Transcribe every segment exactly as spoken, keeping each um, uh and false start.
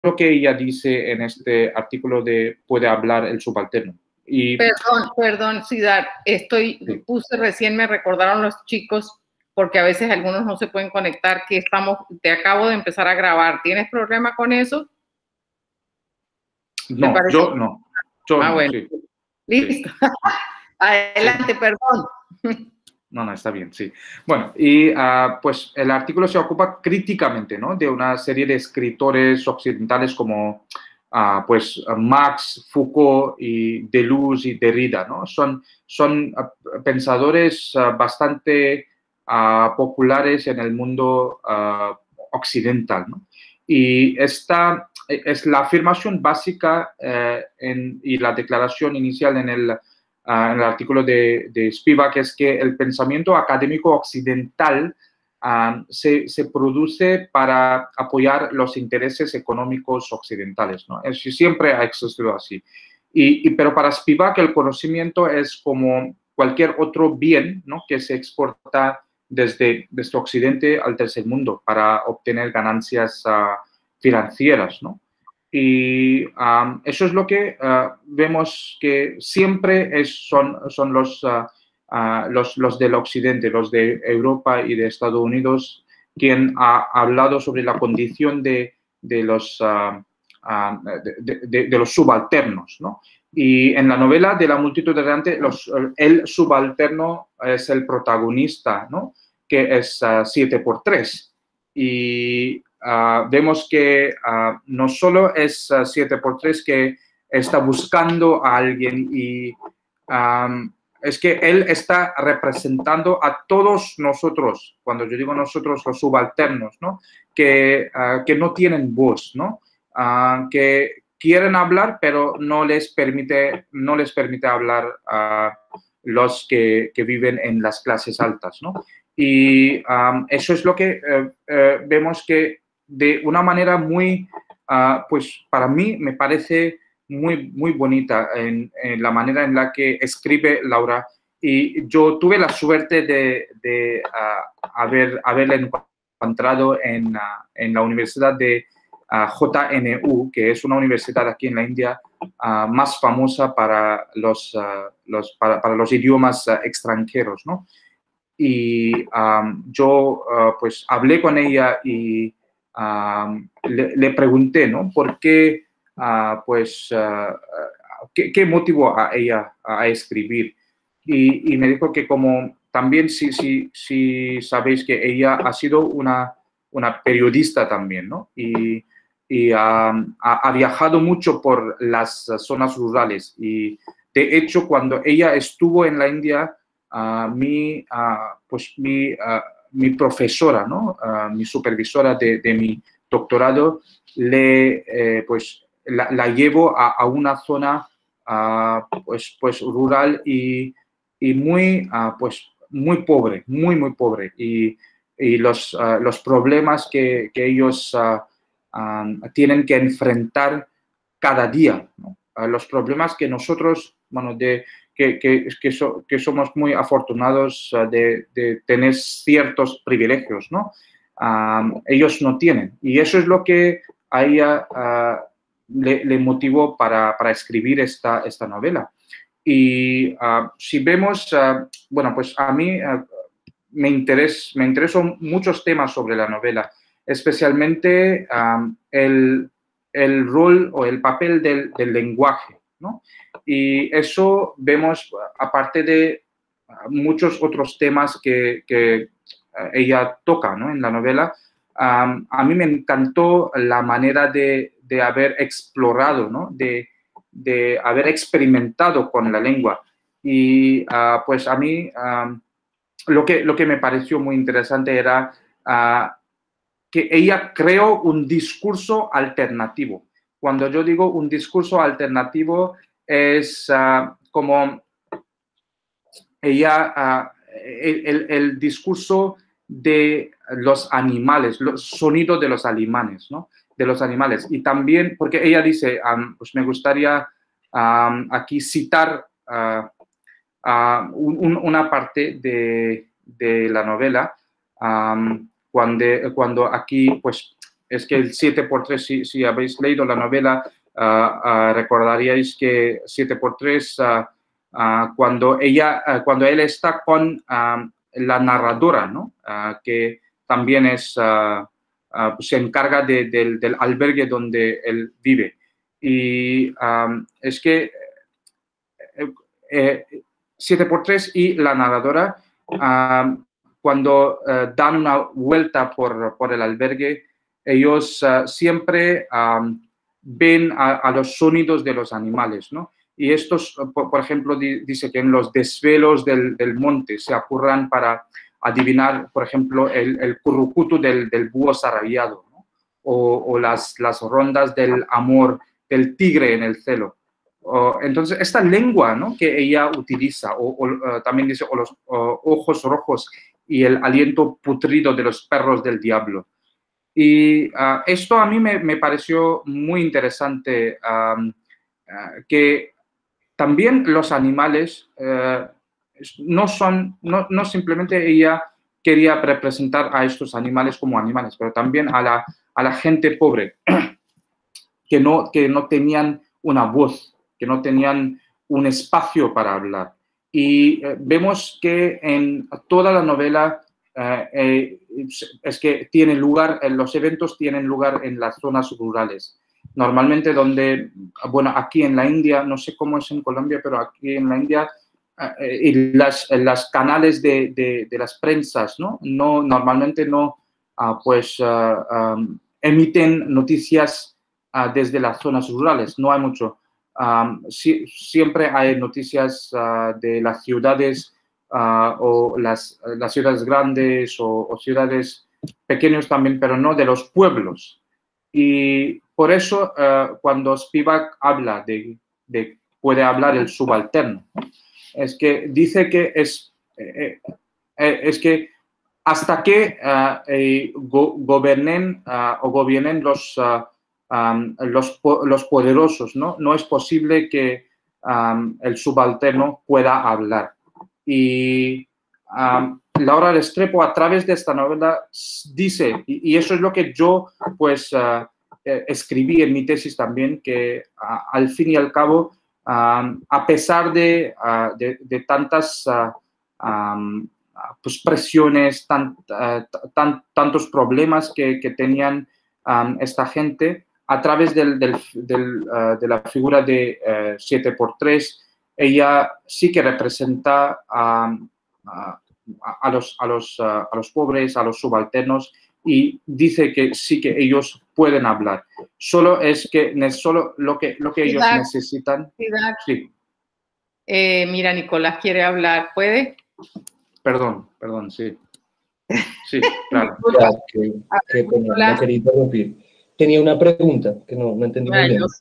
lo que ella dice en este artículo de puede hablar el subalterno. Y, perdón, perdón, Siddharth, estoy, sí. puse recién, me recordaron los chicos, porque a veces algunos no se pueden conectar, que estamos, te acabo de empezar a grabar. ¿Tienes problema con eso? No, yo no. Yo ah, no, bueno. sí. Listo. Sí. Adelante, sí. Perdón. No, no, está bien, sí. Bueno, y uh, pues el artículo se ocupa críticamente, ¿no?, de una serie de escritores occidentales como uh, pues Marx, Foucault, y Deleuze y Derrida, ¿no? Son, son uh, pensadores uh, bastante uh, populares en el mundo uh, occidental, ¿no? Y esta es la afirmación básica eh, en, y la declaración inicial en el Uh, en el artículo de, de Spivak, es que el pensamiento académico occidental uh, se, se produce para apoyar los intereses económicos occidentales, ¿no? Es, siempre ha existido así. Y, y, pero para Spivak el conocimiento es como cualquier otro bien, ¿no?, que se exporta desde, desde Occidente al tercer mundo para obtener ganancias uh, financieras, ¿no? Y um, eso es lo que uh, vemos que siempre es, son, son los, uh, uh, los, los del Occidente, los de Europa y de Estados Unidos, quien ha hablado sobre la condición de, de, los, uh, uh, de, de, de los subalternos, ¿no? Y en la novela de La multitud delante, los, el subalterno es el protagonista, ¿no?, que es uh, siete por tres. Y Uh, vemos que uh, no solo es uh, siete por tres que está buscando a alguien, y um, es que él está representando a todos nosotros, cuando yo digo nosotros, los subalternos, ¿no?, que, uh, que no tienen voz, ¿no?, uh, que quieren hablar, pero no les permite, no les permite hablar a uh, los que, que viven en las clases altas, ¿no? Y um, eso es lo que uh, uh, vemos que de una manera muy, uh, pues para mí me parece muy, muy bonita en, en la manera en la que escribe Laura. Y yo tuve la suerte de, de uh, haber, haberla encontrado en, uh, en la Universidad de uh, J N U, que es una universidad aquí en la India uh, más famosa para los, uh, los, para, para los idiomas uh, extranjeros, ¿no? Y um, yo uh, pues hablé con ella y Um, le, le pregunté, ¿no?, por qué, uh, pues, uh, qué, qué motivó a ella a escribir. Y, y me dijo que como también, si, si, si sabéis que ella ha sido una, una periodista también, ¿no? Y, y um, ha, ha viajado mucho por las zonas rurales. Y de hecho, cuando ella estuvo en la India, uh, mi, uh, pues mi... Uh, mi profesora, ¿no?, uh, mi supervisora de, de mi doctorado, le, eh, pues, la, la llevo a, a una zona uh, pues, pues, rural y, y muy, uh, pues, muy pobre, muy, muy pobre. Y, y los, uh, los problemas que, que ellos uh, um, tienen que enfrentar cada día, ¿no? Uh, los problemas que nosotros, bueno, de... Que, que, que, so, que somos muy afortunados uh, de, de tener ciertos privilegios, ¿no? Um, ellos no tienen. Y eso es lo que a ella uh, le, le motivó para, para escribir esta, esta novela. Y uh, si vemos, uh, bueno, pues a mí uh, me, interes, me interesan muchos temas sobre la novela, especialmente um, el, el rol o el papel del, del lenguaje, ¿no? Y eso vemos, aparte de muchos otros temas que, que ella toca, ¿no?, en la novela. Um, a mí me encantó la manera de, de haber explorado, ¿no?, de, de haber experimentado con la lengua. Y uh, pues a mí um, lo, que, lo que me pareció muy interesante era uh, que ella creó un discurso alternativo. Cuando yo digo un discurso alternativo, es uh, como ella, uh, el, el, el discurso de los animales, los sonidos de los animales, ¿no?, de los animales. Y también, porque ella dice, um, pues me gustaría um, aquí citar uh, uh, un, una parte de, de la novela, um, cuando, cuando aquí, pues, es que el siete por tres, si, si habéis leído la novela, uh, uh, recordaríais que siete por tres, uh, uh, cuando, ella, uh, cuando él está con uh, la narradora, ¿no? Uh, que también es, uh, uh, se encarga de, de, del albergue donde él vive. Y um, es que eh, eh, siete por tres y la narradora, um, cuando uh, dan una vuelta por, por el albergue, ellos uh, siempre um, ven a, a los sonidos de los animales, ¿no? Y estos, por, por ejemplo, di, dice que en los desvelos del, del monte se apurran para adivinar, por ejemplo, el, el currucutu del, del búho zarabillado, ¿no? o, o las, las rondas del amor del tigre en el celo. Uh, entonces, esta lengua, ¿no?, que ella utiliza, o, o uh, también dice, o los uh, ojos rojos y el aliento putrido de los perros del diablo. Y uh, esto a mí me, me pareció muy interesante, um, uh, que también los animales uh, no son, no, no simplemente ella quería representar a estos animales como animales, pero también a la, a la gente pobre, que no, que no tenían una voz, que no tenían un espacio para hablar. Y eh, vemos que en toda la novela eh, eh, es que tiene lugar, eh, los eventos tienen lugar en las zonas rurales. Normalmente donde, bueno, aquí en la India, no sé cómo es en Colombia, pero aquí en la India, eh, y las, las canales de, de, de las prensas, ¿no? no normalmente no, uh, pues, uh, um, emiten noticias uh, desde las zonas rurales, no hay mucho. Um, si, siempre hay noticias uh, de las ciudades uh, o las, las ciudades grandes o, o ciudades pequeñas también, pero no de los pueblos. Y por eso uh, cuando Spivak habla de, de puede hablar el subalterno, es que dice que es, eh, eh, es que hasta que uh, eh, go, gobernen uh, o gobiernen los uh, Um, los, los poderosos, ¿no? No es posible que um, el subalterno pueda hablar. Y um, Laura Restrepo, a través de esta novela, dice, y, y eso es lo que yo, pues, uh, eh, escribí en mi tesis también, que uh, al fin y al cabo, um, a pesar de, uh, de, de tantas uh, um, pues, presiones, tan, uh, tan, tantos problemas que, que tenían um, esta gente, a través del, del, del, uh, de la figura de uh, siete por tres, ella sí que representa a, a, a, los, a, los, uh, a los pobres, a los subalternos, y dice que sí que ellos pueden hablar. Solo es que solo lo que, lo que ellos necesitan. Sí. Eh, mira, Nicolás quiere hablar. ¿Puede? Perdón, perdón, sí. Sí, claro. Ya, que, que no quería interrumpir. Tenía una pregunta que no, no entendí muy bien.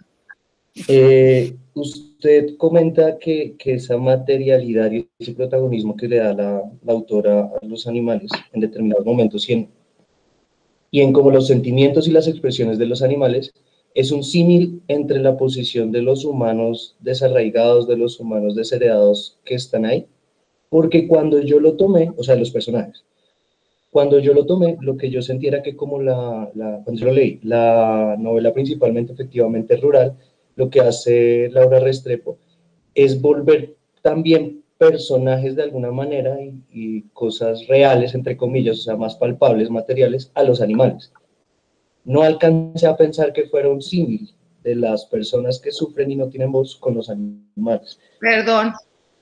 Eh, usted comenta que, que esa materialidad y ese protagonismo que le da la, la autora a los animales en determinados momentos y en, y en como los sentimientos y las expresiones de los animales es un símil entre la posición de los humanos desarraigados, de los humanos desheredados que están ahí, porque cuando yo lo tomé, o sea, los personajes, cuando yo lo tomé, lo que yo sentí era que como la, la, cuando yo lo leí, la novela principalmente efectivamente rural, lo que hace Laura Restrepo es volver también personajes de alguna manera y, y cosas reales, entre comillas, o sea, más palpables, materiales, a los animales. No alcancé a pensar que fuera un símil de las personas que sufren y no tienen voz con los animales. Perdón.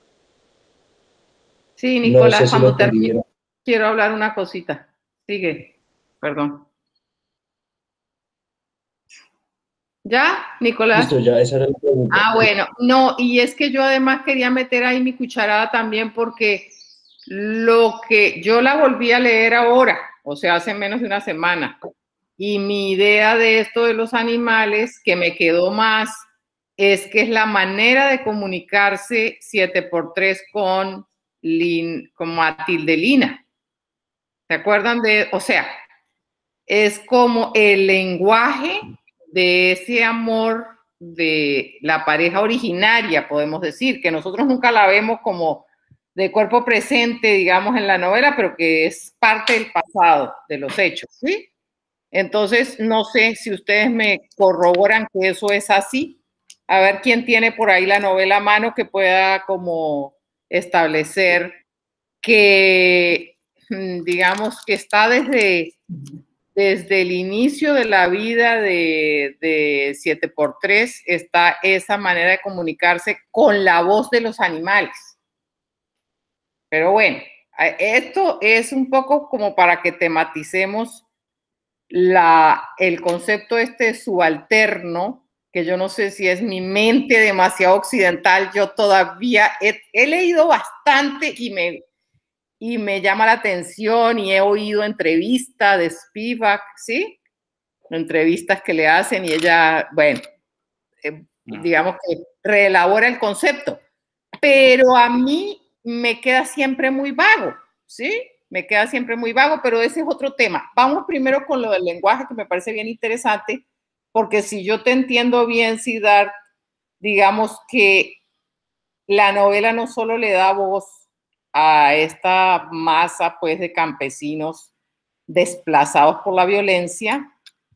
Sí, Nicolás, no sé si cuando lo termine, quiero hablar una cosita. Sigue, perdón. ¿Ya, Nicolás? Listo, ya, esa era la pregunta. Ah, bueno, no, y es que yo además quería meter ahí mi cucharada también porque lo que yo la volví a leer ahora, o sea, hace menos de una semana, y mi idea de esto de los animales que me quedó más es que es la manera de comunicarse siete por tres con, Lin, con Matilde Lina. ¿Se acuerdan de? O sea, es como el lenguaje de ese amor de la pareja originaria, podemos decir, que nosotros nunca la vemos como de cuerpo presente, digamos, en la novela, pero que es parte del pasado, de los hechos, ¿sí? Entonces, no sé si ustedes me corroboran que eso es así. A ver quién tiene por ahí la novela a mano que pueda como establecer que, digamos, que está desde, desde el inicio de la vida de, de siete por tres, está esa manera de comunicarse con la voz de los animales. Pero bueno, esto es un poco como para que tematicemos la, el concepto este subalterno, que yo no sé si es mi mente demasiado occidental. Yo todavía he, he leído bastante y me, y me llama la atención, y he oído entrevistas de Spivak, ¿sí? Entrevistas que le hacen y ella, bueno, eh, digamos que reelabora el concepto, pero a mí me queda siempre muy vago, ¿sí? Me queda siempre muy vago, pero ese es otro tema. Vamos primero con lo del lenguaje, que me parece bien interesante, porque si yo te entiendo bien, Siddharth, digamos que la novela no solo le da voz a esta masa, pues, de campesinos desplazados por la violencia,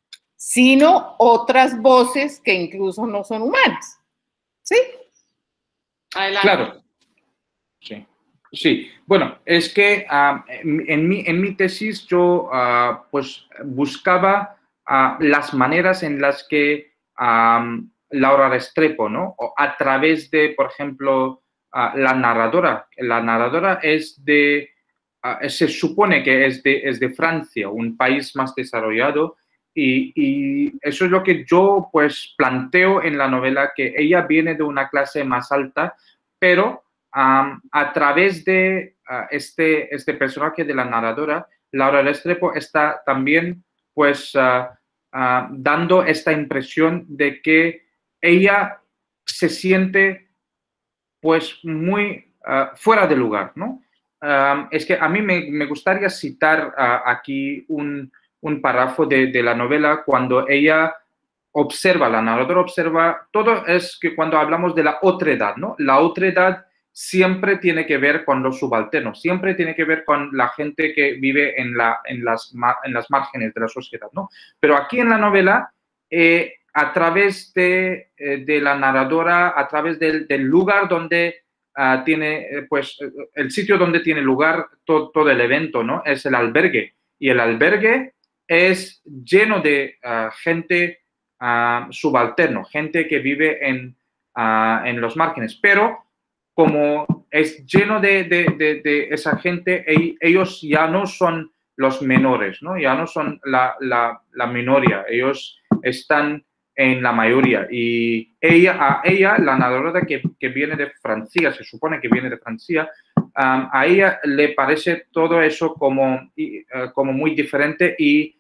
sino otras voces que incluso no son humanas, ¿sí? Adelante. Claro. Sí. Sí, bueno, es que uh, en, en, mi, en mi tesis yo uh, pues buscaba uh, las maneras en las que um, Laura Restrepo, ¿no? O a través de, por ejemplo, uh, la narradora. La narradora es de, uh, se supone que es de, es de Francia, un país más desarrollado, y, y eso es lo que yo pues planteo en la novela, que ella viene de una clase más alta, pero Um, a través de uh, este, este personaje de la narradora, Laura Restrepo está también pues uh, uh, dando esta impresión de que ella se siente pues muy uh, fuera de lugar, ¿no? Um, es que a mí me, me gustaría citar uh, aquí un, un párrafo de, de la novela cuando ella observa, la narradora observa, todo es que cuando hablamos de la otredad, ¿no? La otredad siempre tiene que ver con los subalternos, siempre tiene que ver con la gente que vive en, la, en, las, en las márgenes de la sociedad, ¿no? Pero aquí en la novela, eh, a través de, eh, de la narradora, a través del, del lugar donde uh, tiene, eh, pues, el sitio donde tiene lugar todo, todo el evento, ¿no? Es el albergue. Y el albergue es lleno de uh, gente uh, subalterno, gente que vive en, uh, en los márgenes, pero como es lleno de, de, de, de esa gente, ellos ya no son los menores, ¿no? Ya no son la, la, la minoría, ellos están en la mayoría. Y ella, a ella, la narradora que, que viene de Francia, se supone que viene de Francia, um, a ella le parece todo eso como, uh, como muy diferente y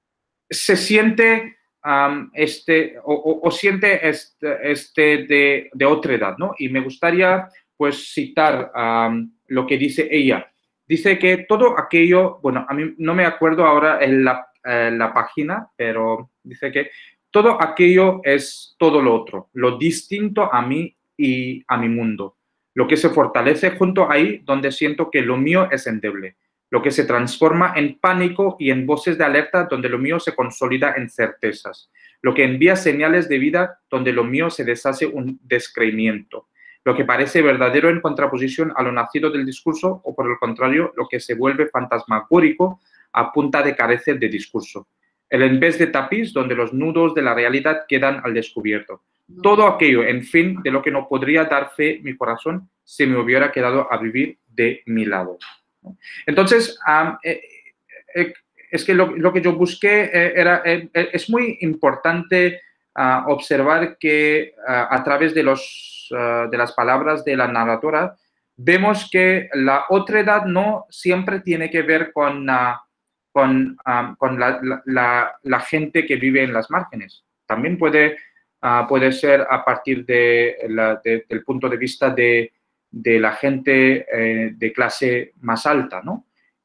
se siente um, este, o, o, o siente este, este de, de otra edad, ¿no? Y me gustaría pues citar um, lo que dice ella. Dice que todo aquello, bueno, a mí no me acuerdo ahora en la, eh, la página, pero dice que todo aquello es todo lo otro, lo distinto a mí y a mi mundo, lo que se fortalece junto ahí donde siento que lo mío es endeble, lo que se transforma en pánico y en voces de alerta donde lo mío se consolida en certezas, lo que envía señales de vida donde lo mío se deshace un descreimiento, lo que parece verdadero en contraposición a lo nacido del discurso o, por el contrario, lo que se vuelve fantasmagórico a punta de carecer de discurso. El en vez de tapiz donde los nudos de la realidad quedan al descubierto. Todo aquello, en fin, de lo que no podría dar fe mi corazón si me hubiera quedado a vivir de mi lado. Entonces, um, eh, eh, es que lo, lo que yo busqué eh, era, eh, es muy importante uh, observar que uh, a través de los Uh, de las palabras de la narradora, vemos que la otredad no siempre tiene que ver con, uh, con, um, con la, la, la gente que vive en las márgenes. También puede, uh, puede ser a partir de la, de, del punto de vista de, de la gente eh, de clase más alta, ¿no?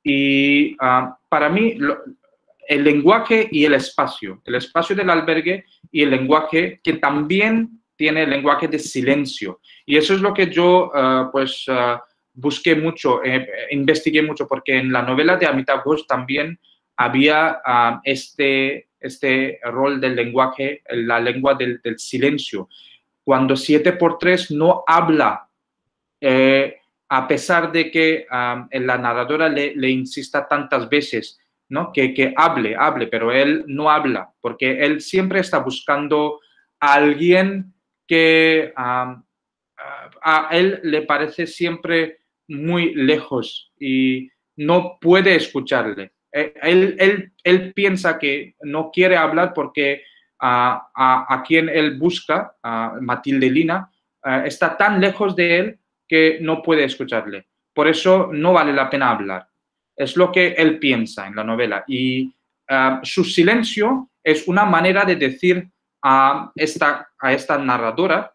Y uh, para mí, lo, el lenguaje y el espacio, el espacio del albergue y el lenguaje que también tiene el lenguaje de silencio. Y eso es lo que yo, uh, pues, uh, busqué mucho, eh, investigué mucho, porque en la novela de Amitav Ghosh también había uh, este, este rol del lenguaje, la lengua del, del silencio. Cuando siete por tres no habla, eh, a pesar de que um, la narradora le, le insista tantas veces, ¿no? que, que hable, hable, pero él no habla, porque él siempre está buscando a alguien que um, a él le parece siempre muy lejos y no puede escucharle. Él, él, él piensa que no quiere hablar porque a, a, a quien él busca, a Matilde Lina, uh, está tan lejos de él que no puede escucharle. Por eso no vale la pena hablar. Es lo que él piensa en la novela. Y uh, su silencio es una manera de decir a esta, a esta narradora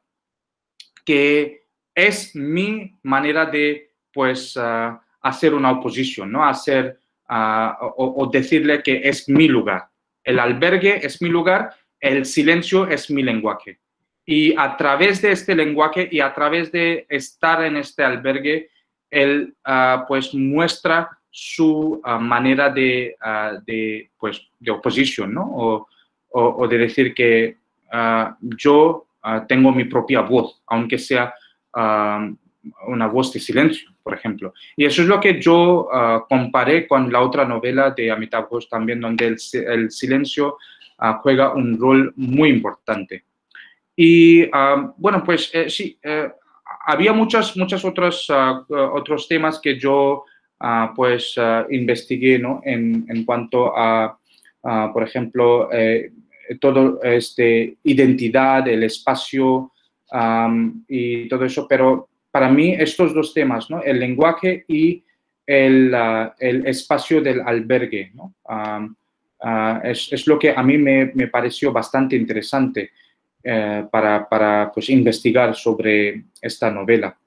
que es mi manera de, pues, uh, hacer una oposición, ¿no? Hacer, uh, o, o decirle que es mi lugar. El albergue es mi lugar, el silencio es mi lenguaje. Y a través de este lenguaje y a través de estar en este albergue, él, uh, pues, muestra su uh, manera de, uh, de, pues, de oposición, ¿no? O, o, o de decir que uh, yo Uh, tengo mi propia voz, aunque sea uh, una voz de silencio, por ejemplo. Y eso es lo que yo uh, comparé con la otra novela de Amitav Ghosh también, donde el, el silencio uh, juega un rol muy importante. Y uh, bueno, pues eh, sí, eh, había muchos, muchos otros, uh, otros temas que yo uh, pues uh, investigué, ¿no? en, en cuanto a, uh, por ejemplo, eh, todo este identidad, el espacio um, y todo eso, pero para mí estos dos temas, ¿no? El lenguaje y el, uh, el espacio del albergue, ¿no? Um, uh, es, es lo que a mí me, me pareció bastante interesante uh, para, para pues, investigar sobre esta novela.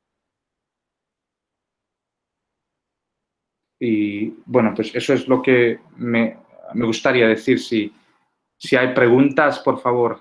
Y bueno, pues eso es lo que me, me gustaría decir. Si, si hay preguntas, por favor.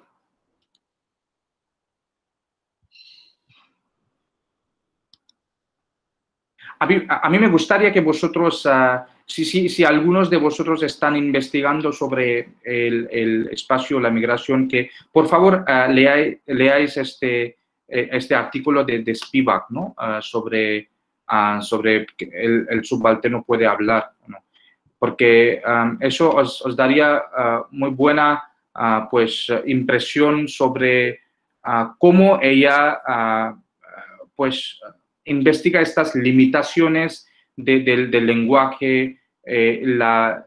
A mí, a mí me gustaría que vosotros, uh, si, si, si algunos de vosotros están investigando sobre el, el espacio, la migración, que por favor uh, leáis, leáis este, este artículo de, de Spivak, ¿no? Uh, sobre, uh, sobre que el, el subalterno puede hablar, ¿no? Porque um, eso os, os daría uh, muy buena uh, pues, impresión sobre uh, cómo ella uh, pues, investiga estas limitaciones de, de, del lenguaje, eh, la,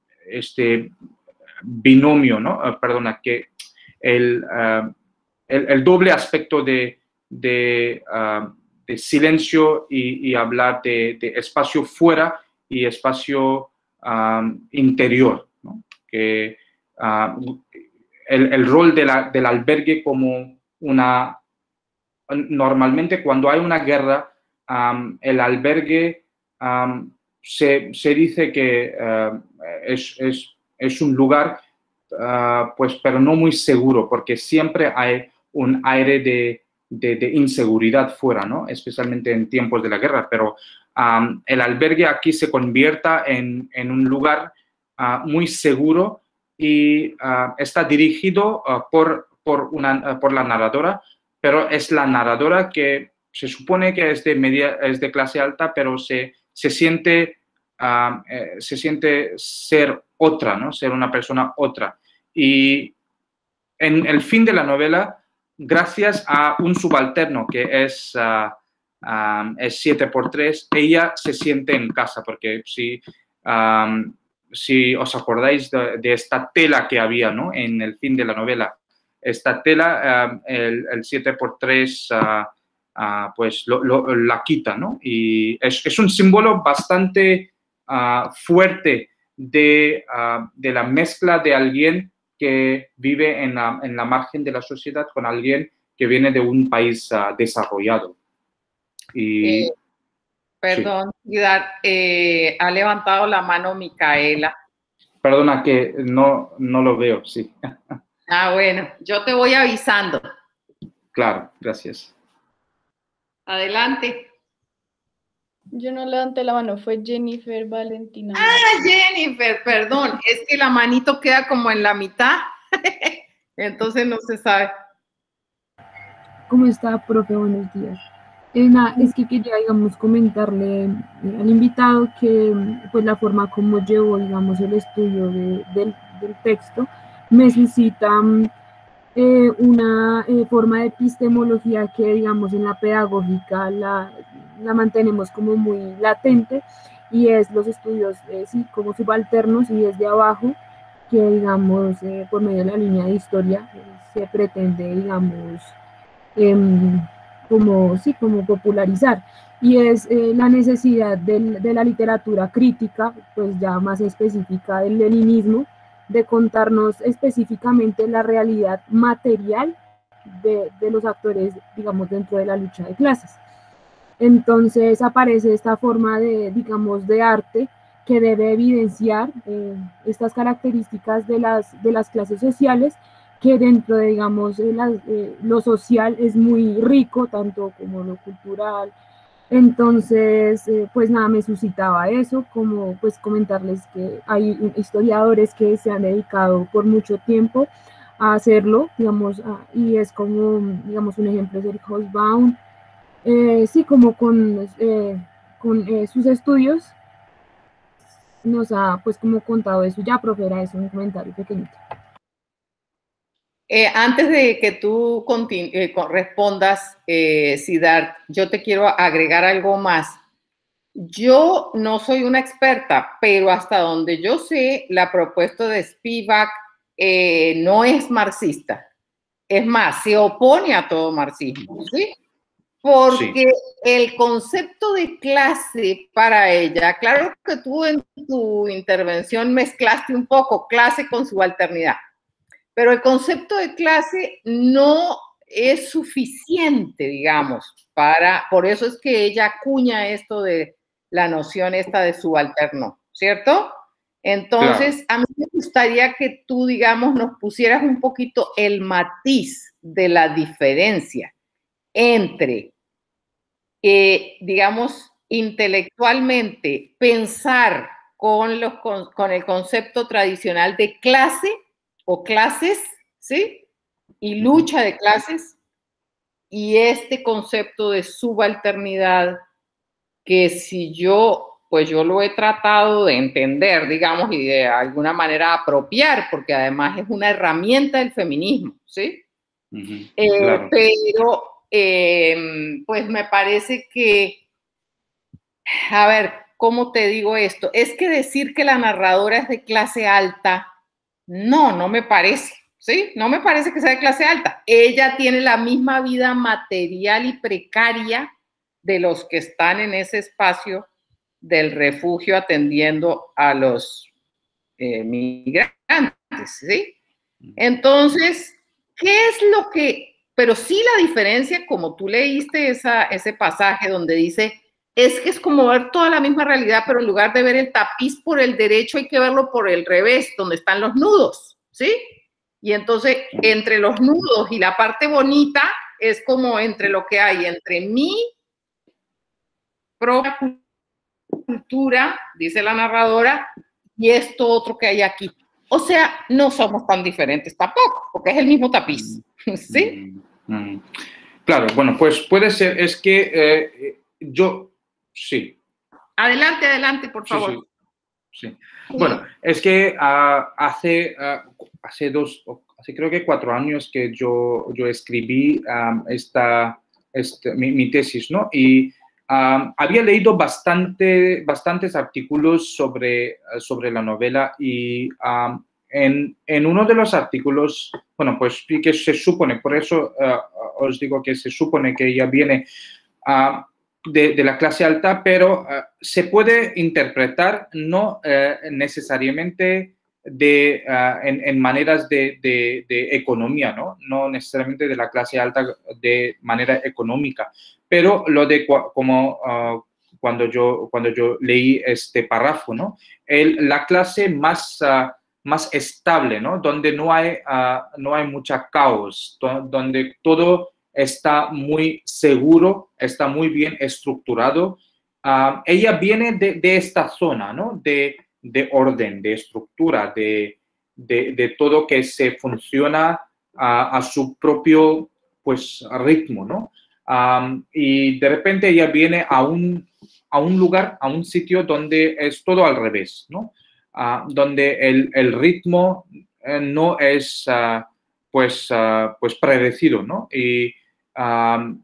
este binomio, ¿no? Uh, perdona, que el, uh, el, el doble aspecto de, de, uh, de silencio y, y hablar de, de espacio fuera y espacio um, interior, ¿no? Que uh, el, el rol de la, del albergue como una... Normalmente cuando hay una guerra, um, el albergue um, se, se dice que uh, es, es, es un lugar, uh, pues, pero no muy seguro, porque siempre hay un aire de, de, de inseguridad fuera, ¿no? Especialmente en tiempos de la guerra, pero um, el albergue aquí se convierta en, en un lugar uh, muy seguro y uh, está dirigido uh, por, por, una, uh, por la narradora, pero es la narradora que se supone que es de, media, es de clase alta, pero se, se, siente, uh, eh, se siente ser otra, ¿no? Ser una persona otra. Y en el fin de la novela, gracias a un subalterno que es, uh, um, es siete por tres, ella se siente en casa, porque si, um, si os acordáis de, de esta tela que había, ¿no? En el fin de la novela, esta tela, uh, el, el siete por tres, uh, uh, pues lo, lo, la quita, ¿no? Y es, es un símbolo bastante uh, fuerte de, uh, de la mezcla de alguien que vive en la, en la margen de la sociedad con alguien que viene de un país uh, desarrollado. Y, eh, perdón, sí. eh, ha levantado la mano Micaela. Perdona que no, no lo veo, sí. Ah, bueno, yo te voy avisando. Claro, gracias. Adelante. Yo no levanté la mano, fue Jennifer Valentina. Ah, Jennifer, perdón, es que la manito queda como en la mitad, entonces no se sabe. ¿Cómo está, profe? Buenos días. Eh, nada, es que quería, digamos, comentarle eh, al invitado que, pues, la forma como llevo, digamos, el estudio de, del, del texto me suscita eh, una eh, forma de epistemología que, digamos, en la pedagógica la, la mantenemos como muy latente, y es los estudios, eh, sí, como subalternos y desde abajo, que, digamos, eh, por medio de la línea de historia eh, se pretende, digamos, eh, como, sí, como popularizar, y es eh, la necesidad de, de la literatura crítica, pues ya más específica del leninismo, de contarnos específicamente la realidad material de, de los actores, digamos, dentro de la lucha de clases. Entonces aparece esta forma de, digamos, de arte que debe evidenciar eh, estas características de las, de las clases sociales, que dentro de, digamos, eh, la, eh, lo social es muy rico, tanto como lo cultural. Entonces, eh, pues nada, me suscitaba eso, como pues comentarles que hay historiadores que se han dedicado por mucho tiempo a hacerlo, digamos, a, y es como, digamos, un ejemplo es Eric Hobsbawm, eh, sí, como con, eh, con eh, sus estudios, nos ha pues como contado eso. Ya, profe, era eso, un comentario pequeñito. Eh, antes de que tú eh, respondas, eh, Siddharth, yo te quiero agregar algo más. Yo no soy una experta, pero hasta donde yo sé, la propuesta de Spivak eh, no es marxista. Es más, se opone a todo marxismo, ¿sí? Porque sí, el concepto de clase para ella, claro que tú en tu intervención mezclaste un poco clase con subalternidad, pero el concepto de clase no es suficiente, digamos, para, por eso es que ella acuña esto de la noción esta de subalterno, ¿cierto? Entonces, claro, a mí me gustaría que tú, digamos, nos pusieras un poquito el matiz de la diferencia entre, eh, digamos, intelectualmente pensar con, los, con, con el concepto tradicional de clase o clases, ¿sí? Y lucha de clases, y este concepto de subalternidad, que si yo, pues yo lo he tratado de entender, digamos, y de alguna manera apropiar, porque además es una herramienta del feminismo, ¿sí? Uh-huh, eh, claro. Pero, eh, pues me parece que, a ver, ¿cómo te digo esto? Es que decir que la narradora es de clase alta, no, no me parece, ¿sí? No me parece que sea de clase alta. Ella tiene la misma vida material y precaria de los que están en ese espacio del refugio atendiendo a los eh, migrantes, ¿sí? Entonces, ¿qué es lo que, pero sí la diferencia, como tú leíste esa, ese pasaje donde dice, es que es como ver toda la misma realidad, pero en lugar de ver el tapiz por el derecho, hay que verlo por el revés, donde están los nudos, ¿sí? Y entonces, entre los nudos y la parte bonita, es como entre lo que hay entre mi propia cultura, dice la narradora, y esto otro que hay aquí. O sea, no somos tan diferentes tampoco, porque es el mismo tapiz, ¿sí? Mm, mm. Claro, bueno, pues puede ser, es que eh, yo, sí. Adelante, adelante, por favor. Sí, sí, sí. Bueno, es que uh, hace, uh, hace dos, hace creo que cuatro años que yo, yo escribí um, esta, este, mi, mi tesis, ¿no? Y um, había leído bastante, bastantes artículos sobre, sobre la novela, y um, en, en uno de los artículos, bueno, pues que se supone, por eso uh, os digo que se supone que ella viene uh, de, de la clase alta, pero uh, se puede interpretar no uh, necesariamente de, uh, en, en maneras de, de, de economía, ¿no? No necesariamente de la clase alta de manera económica, pero lo de como uh, cuando, yo, cuando yo leí este párrafo, ¿no? El, la clase más, uh, más estable, ¿no? Donde no hay, uh, no hay mucha caos, donde todo está muy seguro, está muy bien estructurado, uh, ella viene de, de esta zona, ¿no? De, de orden, de estructura, de, de, de todo que se funciona a, a su propio, pues, ritmo, ¿no? Um, y de repente ella viene a un, a un lugar, a un sitio donde es todo al revés, ¿no? Uh, donde el, el ritmo eh, no es, uh, pues, uh, pues, predecido, ¿no? Y um,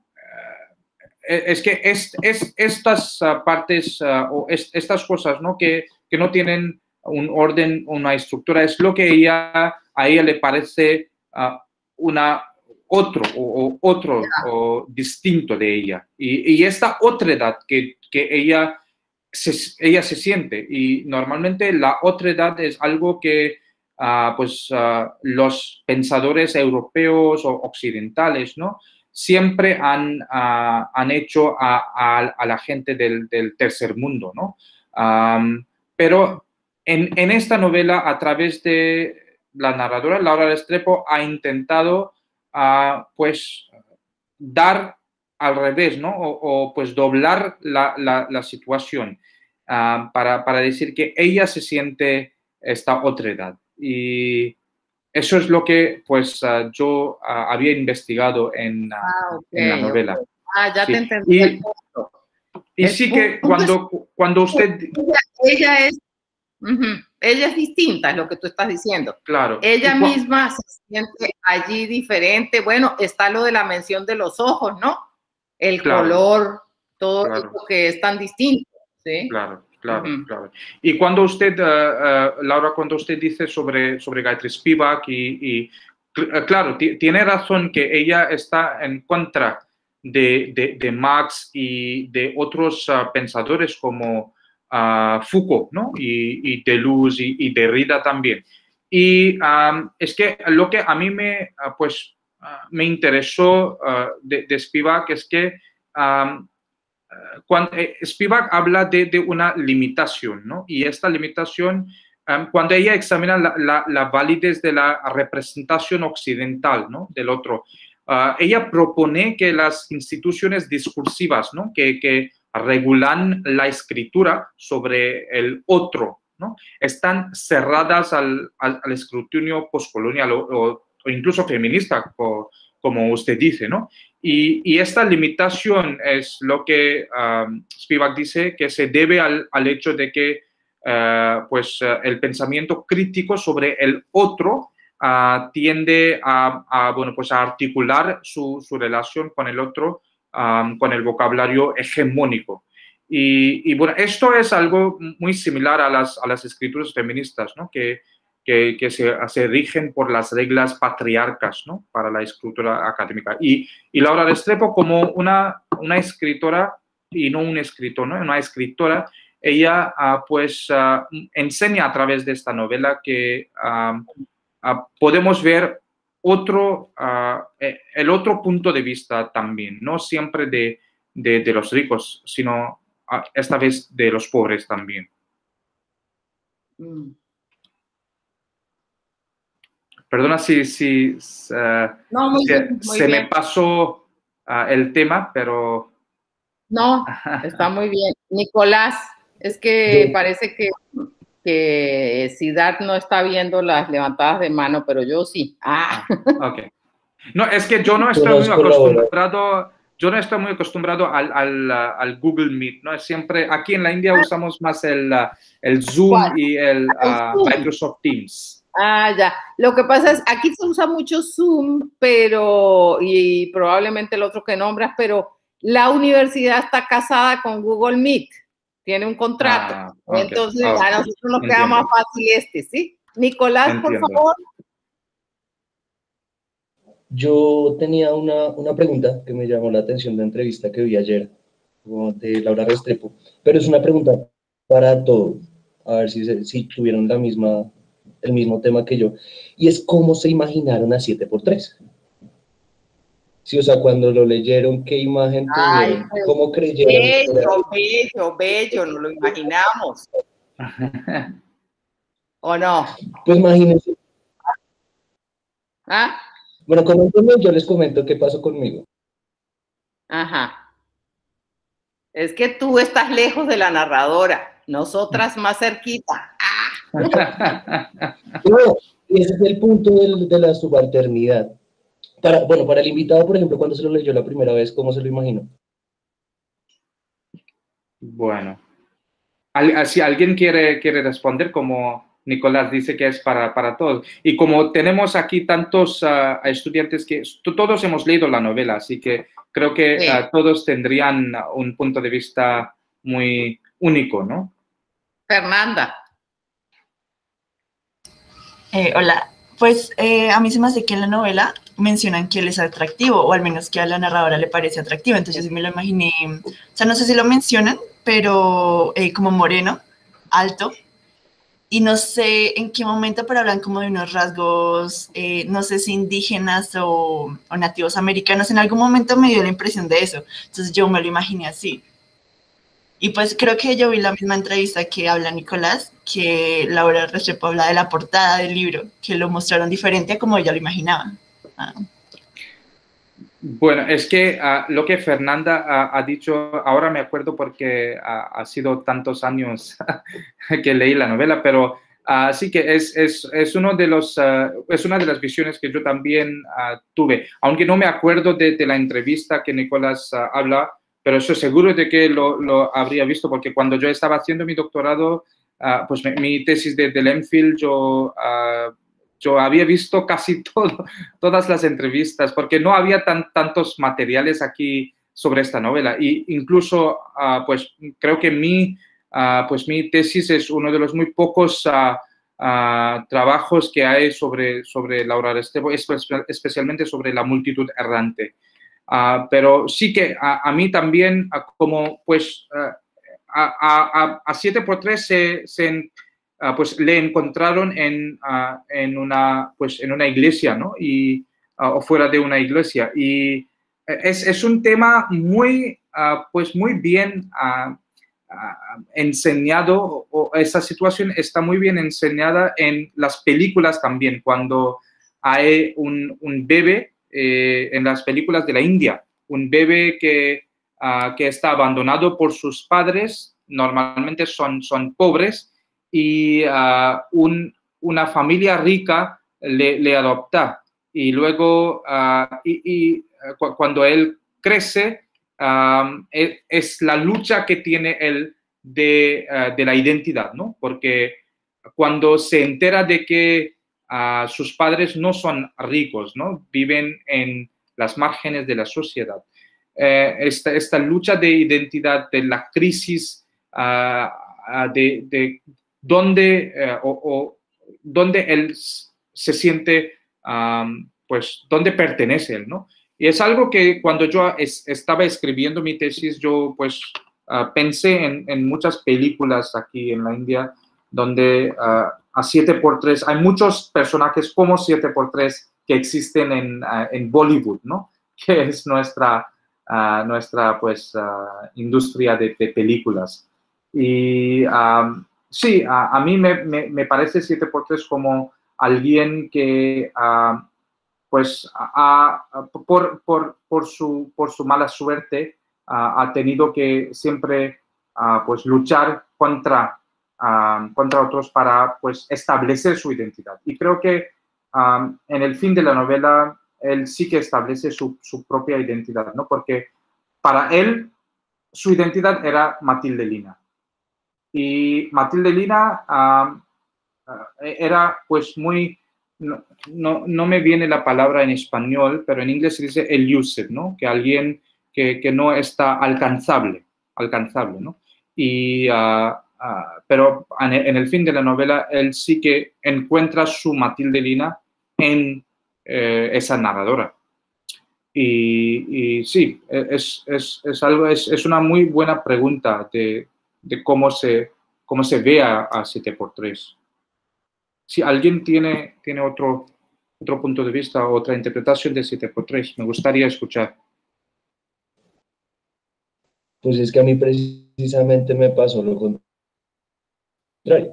es que es, es, estas uh, partes uh, o es, estas cosas, ¿no? Que, que no tienen un orden, una estructura, es lo que ella, a ella le parece uh, una, otro o, o otro o distinto de ella. Y, y esta otredad que, que ella, se, ella se siente. Y normalmente la otredad es algo que uh, pues, uh, los pensadores europeos o occidentales, ¿no? Siempre han, uh, han hecho a, a, a, la gente del, del tercer mundo, ¿no? Um, pero en, en esta novela, a través de la narradora, Laura Restrepo, ha intentado, uh, pues, dar al revés, ¿no? O, o pues, doblar la, la, la situación uh, para, para decir que ella se siente esta otredad. Y eso es lo que, pues, uh, yo uh, había investigado en, uh, ah, okay, en la novela. Okay. Ah, ya sí. te entendí y, el punto. Y el sí punto que cuando, es, cuando usted... Ella, ella es... Uh-huh. Ella es distinta, es lo que tú estás diciendo. Claro. Ella misma se siente allí diferente. Bueno, está lo de la mención de los ojos, ¿no? El claro. color, todo claro. eso que es tan distinto, ¿sí? Claro. Claro, uh-huh. claro. Y cuando usted, uh, uh, Laura, cuando usted dice sobre, sobre Gayatri Spivak, y, y cl- claro, t- tiene razón que ella está en contra de, de, de Marx y de otros uh, pensadores como uh, Foucault, ¿no? Y, y Deleuze y, y Derrida también. Y um, es que lo que a mí me, uh, pues, uh, me interesó uh, de, de Spivak es que um, Cuando, eh, Spivak habla de, de una limitación, ¿no? Y esta limitación, um, cuando ella examina la, la, la validez de la representación occidental, ¿no? Del otro, uh, ella propone que las instituciones discursivas, ¿no? Que, que regulan la escritura sobre el otro, ¿no? Están cerradas al, al, al escrutinio postcolonial o, o, o incluso feminista, o, como usted dice, ¿no? Y, y esta limitación es lo que um, Spivak dice que se debe al, al hecho de que uh, pues, uh, el pensamiento crítico sobre el otro uh, tiende a, a, bueno, pues a articular su, su relación con el otro um, con el vocabulario hegemónico. Y, y bueno, esto es algo muy similar a las, a las escrituras feministas, ¿no? Que, que, que se, se rigen por las reglas patriarcas, ¿no? Para la escritura académica. Y, y Laura Restrepo, como una, una escritora, y no un escritor, ¿no? Una escritora, ella uh, pues uh, enseña a través de esta novela que uh, uh, podemos ver otro, uh, el otro punto de vista también, no siempre de, de, de los ricos, sino uh, esta vez de los pobres también. Mm. Perdona si, si uh, no, muy se, bien, muy se bien. me pasó uh, el tema, pero... No, está muy bien. Nicolás, es que yo, parece que, que Siddharth no está viendo las levantadas de mano, pero yo sí. Ah. ah ok. No, es que yo no estoy muy acostumbrado, yo no estoy muy acostumbrado al, al, al Google Meet, ¿no? Siempre, aquí en la India usamos más el, el Zoom ¿Cuál? y el, el uh, Zoom. Microsoft Teams. Ah, ya. Lo que pasa es, aquí se usa mucho Zoom, pero, y probablemente el otro que nombras, pero la universidad está casada con Google Meet, tiene un contrato. Ah, okay. Entonces, okay. a nosotros nos Entiendo. queda más fácil este, ¿sí? Nicolás, Entiendo. por favor. Yo tenía una, una pregunta que me llamó la atención de la entrevista que vi ayer de Laura Restrepo, pero es una pregunta para todos, a ver si, si tuvieron la misma... el mismo tema que yo, y es cómo se imaginaron a siete por tres. Sí, o sea, cuando lo leyeron, ¿qué imagen tuvieron? Ay, ¿cómo creyeron? Bello, bello, bello, no lo imaginamos. ¿O no? Pues imagínense. ¿Ah? Bueno, coméntenme, yo les comento qué pasó conmigo. Ajá. Es que tú estás lejos de la narradora, nosotras más cerquita. ¡Ah! No, ese es el punto del, de la subalternidad. Para, bueno, para el invitado, por ejemplo, cuando se lo leyó la primera vez, ¿cómo se lo imaginó? Bueno, Al, si alguien quiere, quiere responder, como Nicolás dice que es para, para todos. Y como tenemos aquí tantos uh, estudiantes que todos hemos leído la novela, así que creo que Sí. uh, todos tendrían un punto de vista muy único, ¿no? Fernanda. Eh, hola, pues eh, a mí se me hace que en la novela mencionan que él es atractivo, o al menos que a la narradora le parece atractivo, entonces yo sí me lo imaginé, o sea, no sé si lo mencionan, pero eh, como moreno, alto, y no sé en qué momento, pero hablan como de unos rasgos, eh, no sé si indígenas o, o nativos americanos, en algún momento me dio la impresión de eso, entonces yo me lo imaginé así. Y pues creo que yo vi la misma entrevista que habla Nicolás, que Laura Restrepo habla de la portada del libro, que lo mostraron diferente a como ella lo imaginaba. Ah. Bueno, es que uh, lo que Fernanda uh, ha dicho, ahora me acuerdo porque uh, ha sido tantos años que leí la novela, pero uh, sí que es, es, es, uno de los, uh, es una de las visiones que yo también uh, tuve, aunque no me acuerdo de, de la entrevista que Nicolás uh, habla, pero estoy seguro de que lo, lo habría visto, porque cuando yo estaba haciendo mi doctorado, uh, pues mi, mi tesis de, del M Phil, yo... Uh, Yo había visto casi todo, todas las entrevistas, porque no había tan, tantos materiales aquí sobre esta novela. Y incluso, uh, pues creo que mi, uh, pues, mi tesis es uno de los muy pocos uh, uh, trabajos que hay sobre, sobre Laura Restrepo, especialmente sobre la multitud errante. Uh, pero sí que a, a mí también, uh, como pues uh, a, a, a siete por tres se... se Uh, pues le encontraron en, uh, en, una, pues, en una iglesia, ¿no? Y, uh, o fuera de una iglesia. Y es, es un tema muy, uh, pues muy bien uh, uh, enseñado, o, o esa situación está muy bien enseñada en las películas también, cuando hay un, un bebé eh, en las películas de la India, un bebé que, uh, que está abandonado por sus padres, normalmente son, son pobres, y uh, un, una familia rica le, le adopta. Y luego, uh, y, y cu cuando él crece, um, es, es la lucha que tiene él de, uh, de la identidad, ¿no? Porque cuando se entera de que uh, sus padres no son ricos, ¿no? Viven en las márgenes de la sociedad. Eh, esta, esta lucha de identidad, de la crisis uh, de, de donde, eh, o, o, donde él se siente, um, pues, donde pertenece él, ¿no? Y es algo que cuando yo es, estaba escribiendo mi tesis, yo, pues, uh, pensé en, en muchas películas aquí en la India, donde uh, a siete por tres, hay muchos personajes como siete por tres que existen en, uh, en Bollywood, ¿no? Que es nuestra, uh, nuestra pues, uh, industria de, de películas. Y... Um, Sí, a, a mí me, me, me parece siete por tres como alguien que, uh, pues, a, a, por, por, por, su, por su mala suerte, uh, ha tenido que siempre, uh, pues, luchar contra, uh, contra otros para, pues, establecer su identidad. Y creo que um, en el fin de la novela, él sí que establece su, su propia identidad, ¿no? Porque para él, su identidad era Matilde Lina. Y Matilde Lina uh, uh, era pues muy, no, no, no me viene la palabra en español, pero en inglés se dice elusive, ¿no? Que alguien que, que no está alcanzable, alcanzable, ¿no? Y, uh, uh, pero en el, en el fin de la novela, él sí que encuentra su Matilde Lina en eh, esa narradora. Y, y sí, es, es, es, algo, es, es una muy buena pregunta de de cómo se, cómo se ve a, a siete por tres. Si alguien tiene, tiene otro, otro punto de vista, otra interpretación de siete por tres, me gustaría escuchar. Pues es que a mí precisamente me pasó lo contrario.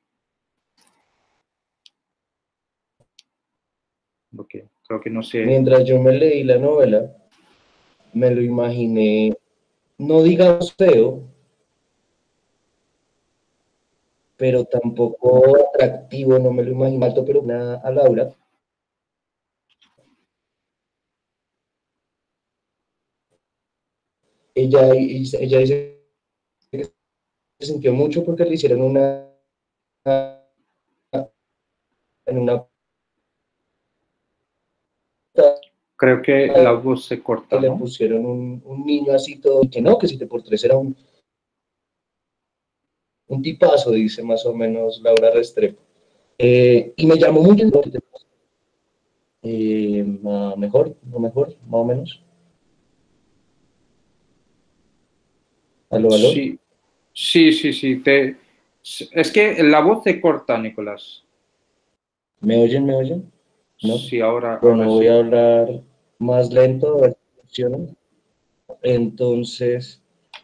Ok, creo que no sé. Mientras yo me leí la novela, me lo imaginé no digamos feo, pero tampoco atractivo, no me lo imagino alto, pero una, a Laura. Ella, ella dice que se sintió mucho porque le hicieron una, en una Creo que la voz se corta, que le ¿no? pusieron un, un niño así todo, que no, que siete por tres era un, un tipazo, dice más o menos Laura Restrepo. Eh, y me llamó mucho, eh, mejor, no mejor, más o menos. ¿Aló, aló? Sí, sí, sí, sí. Te... Es que la voz se corta, Nicolás. ¿Me oyen, me oyen? ¿No? Sí, ahora, Bueno, ahora voy sí. a hablar más lento, a ver si funciona. Entonces,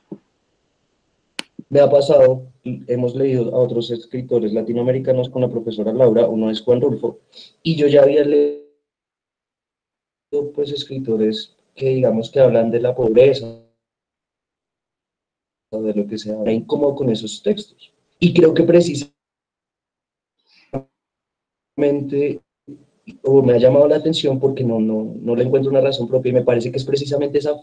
me ha pasado, hemos leído a otros escritores latinoamericanos con la profesora Laura, uno es Juan Rulfo, y yo ya había leído pues escritores que digamos que hablan de la pobreza, o de lo que sea, me incómodo con esos textos. Y creo que precisamente, o me ha llamado la atención porque no, no, no le encuentro una razón propia y me parece que es precisamente esa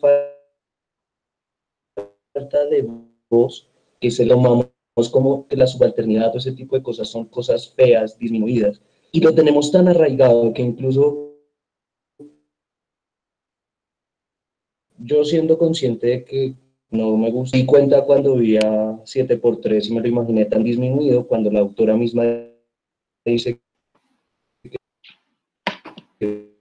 falta de voz que se lo mamamos como que la subalternidad o ese tipo de cosas son cosas feas, disminuidas. Y lo tenemos tan arraigado que incluso yo siendo consciente de que no me gusta, di cuenta cuando vi a siete por tres y me lo imaginé tan disminuido cuando la autora misma dice que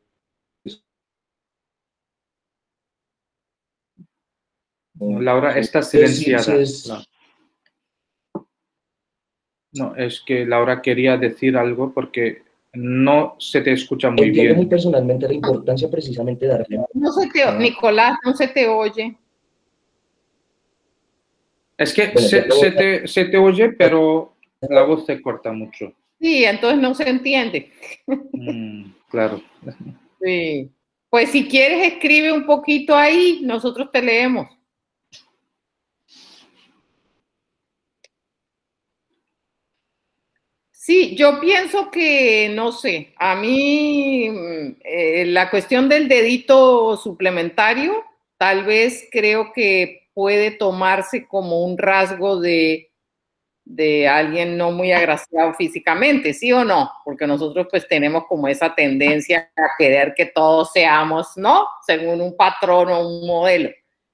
Laura, está silenciada. silenciada. Si, si es... No, es que Laura quería decir algo porque no se te escucha muy Entiendo bien. muy personalmente la importancia precisamente de darle... No se te, Nicolás, no se te oye. Es que Bueno, se, se, te, se te oye, pero la voz se corta mucho. Sí, entonces no se entiende. Mm, claro. Sí. Pues si quieres escribe un poquito ahí, nosotros te leemos. Sí, yo pienso que, no sé, a mí eh, la cuestión del dedito suplementario, tal vez creo que puede tomarse como un rasgo de, de alguien no muy agraciado físicamente, ¿sí o no? Porque nosotros pues tenemos como esa tendencia a querer que todos seamos, ¿no? Según un patrón o un modelo.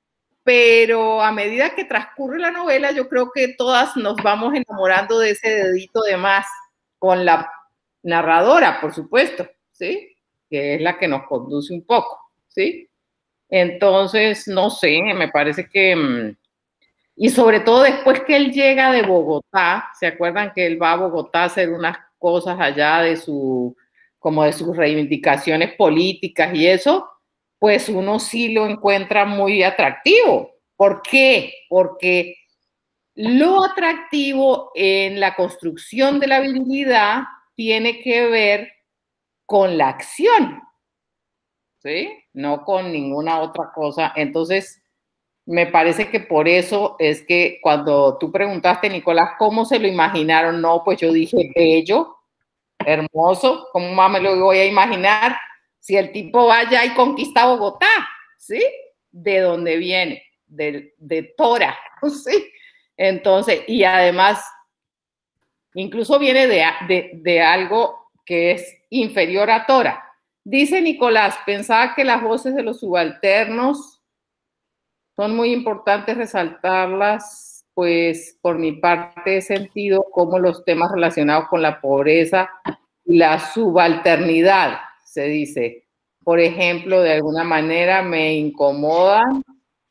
Pero a medida que transcurre la novela, yo creo que todas nos vamos enamorando de ese dedito de más, con la narradora, por supuesto, ¿sí? Que es la que nos conduce un poco, ¿sí? Entonces, no sé, me parece que... Y sobre todo después que él llega de Bogotá, ¿se acuerdan que él va a Bogotá a hacer unas cosas allá de su, como de sus reivindicaciones políticas y eso? Pues uno sí lo encuentra muy atractivo. ¿Por qué? Porque lo atractivo en la construcción de la virilidad tiene que ver con la acción, ¿sí? No con ninguna otra cosa. Entonces, me parece que por eso es que cuando tú preguntaste, Nicolás, ¿cómo se lo imaginaron? No, pues yo dije bello, hermoso, ¿cómo más me lo voy a imaginar si el tipo vaya y conquista Bogotá? ¿Sí? ¿De dónde viene? De, de Tora, ¿sí? Entonces, y además, incluso viene de, de, de algo que es inferior a Tora. Dice Nicolás, pensaba que las voces de los subalternos son muy importantes resaltarlas, pues por mi parte he sentido como los temas relacionados con la pobreza y la subalternidad, se dice, por ejemplo, de alguna manera me incomodan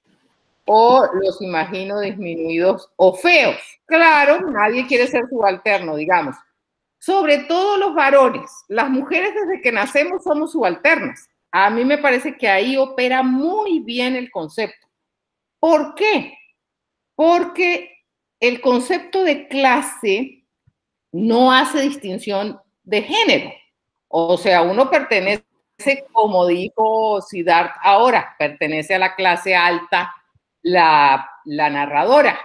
o los imagino disminuidos o feos. Claro, nadie quiere ser subalterno, digamos. Sobre todo los varones. Las mujeres desde que nacemos somos subalternas. A mí me parece que ahí opera muy bien el concepto. ¿Por qué? Porque el concepto de clase no hace distinción de género. O sea, uno pertenece, como dijo Siddhartha ahora, pertenece a la clase alta, la, la narradora.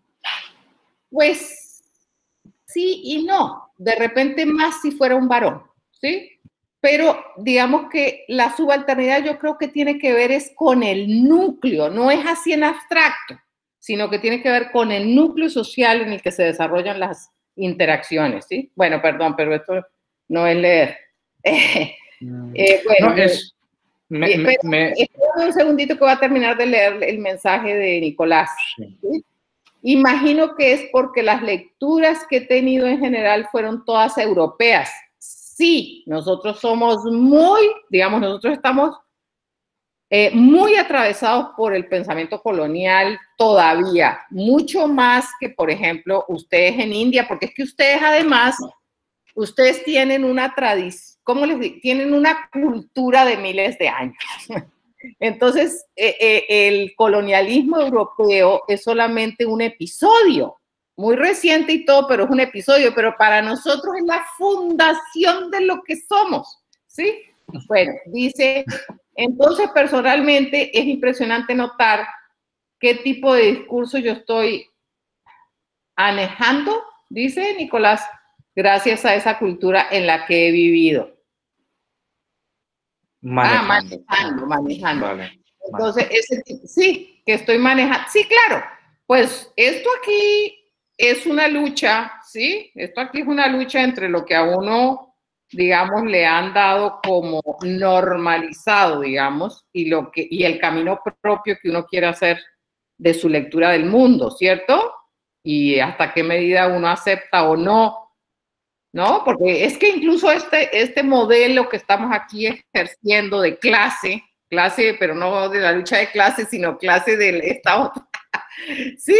Pues sí y no. De repente más si fuera un varón, ¿sí? Pero digamos que la subalternidad yo creo que tiene que ver es con el núcleo, no es así en abstracto, sino que tiene que ver con el núcleo social en el que se desarrollan las interacciones, ¿sí? Bueno, perdón, pero esto no es leer. Eh, eh, bueno, no, es... Me, eh, me, me... Espera un segundito que voy a terminar de leer el mensaje de Nicolás. Sí. ¿Sí? Imagino que es porque las lecturas que he tenido en general fueron todas europeas. Sí, nosotros somos muy, digamos, nosotros estamos eh, muy atravesados por el pensamiento colonial todavía, mucho más que, por ejemplo, ustedes en India, porque es que ustedes además, ustedes tienen una tradición, ¿cómo les digo? Tienen una cultura de miles de años. Entonces, eh, eh, el colonialismo europeo es solamente un episodio, muy reciente y todo, pero es un episodio, pero para nosotros es la fundación de lo que somos, ¿sí? Bueno, dice, entonces personalmente es impresionante notar qué tipo de discurso yo estoy manejando, dice Nicolás, gracias a esa cultura en la que he vivido. Manejando. Ah, manejando, manejando. Vale. Entonces, ese, sí, que estoy manejando. Sí, claro, pues esto aquí es una lucha, ¿sí? Esto aquí es una lucha entre lo que a uno, digamos, le han dado como normalizado, digamos, y, lo que, y el camino propio que uno quiere hacer de su lectura del mundo, ¿cierto? Y hasta qué medida uno acepta o no, ¿no? Porque es que incluso este, este modelo que estamos aquí ejerciendo de clase, clase, pero no de la lucha de clase, sino clase del Estado, ¿sí?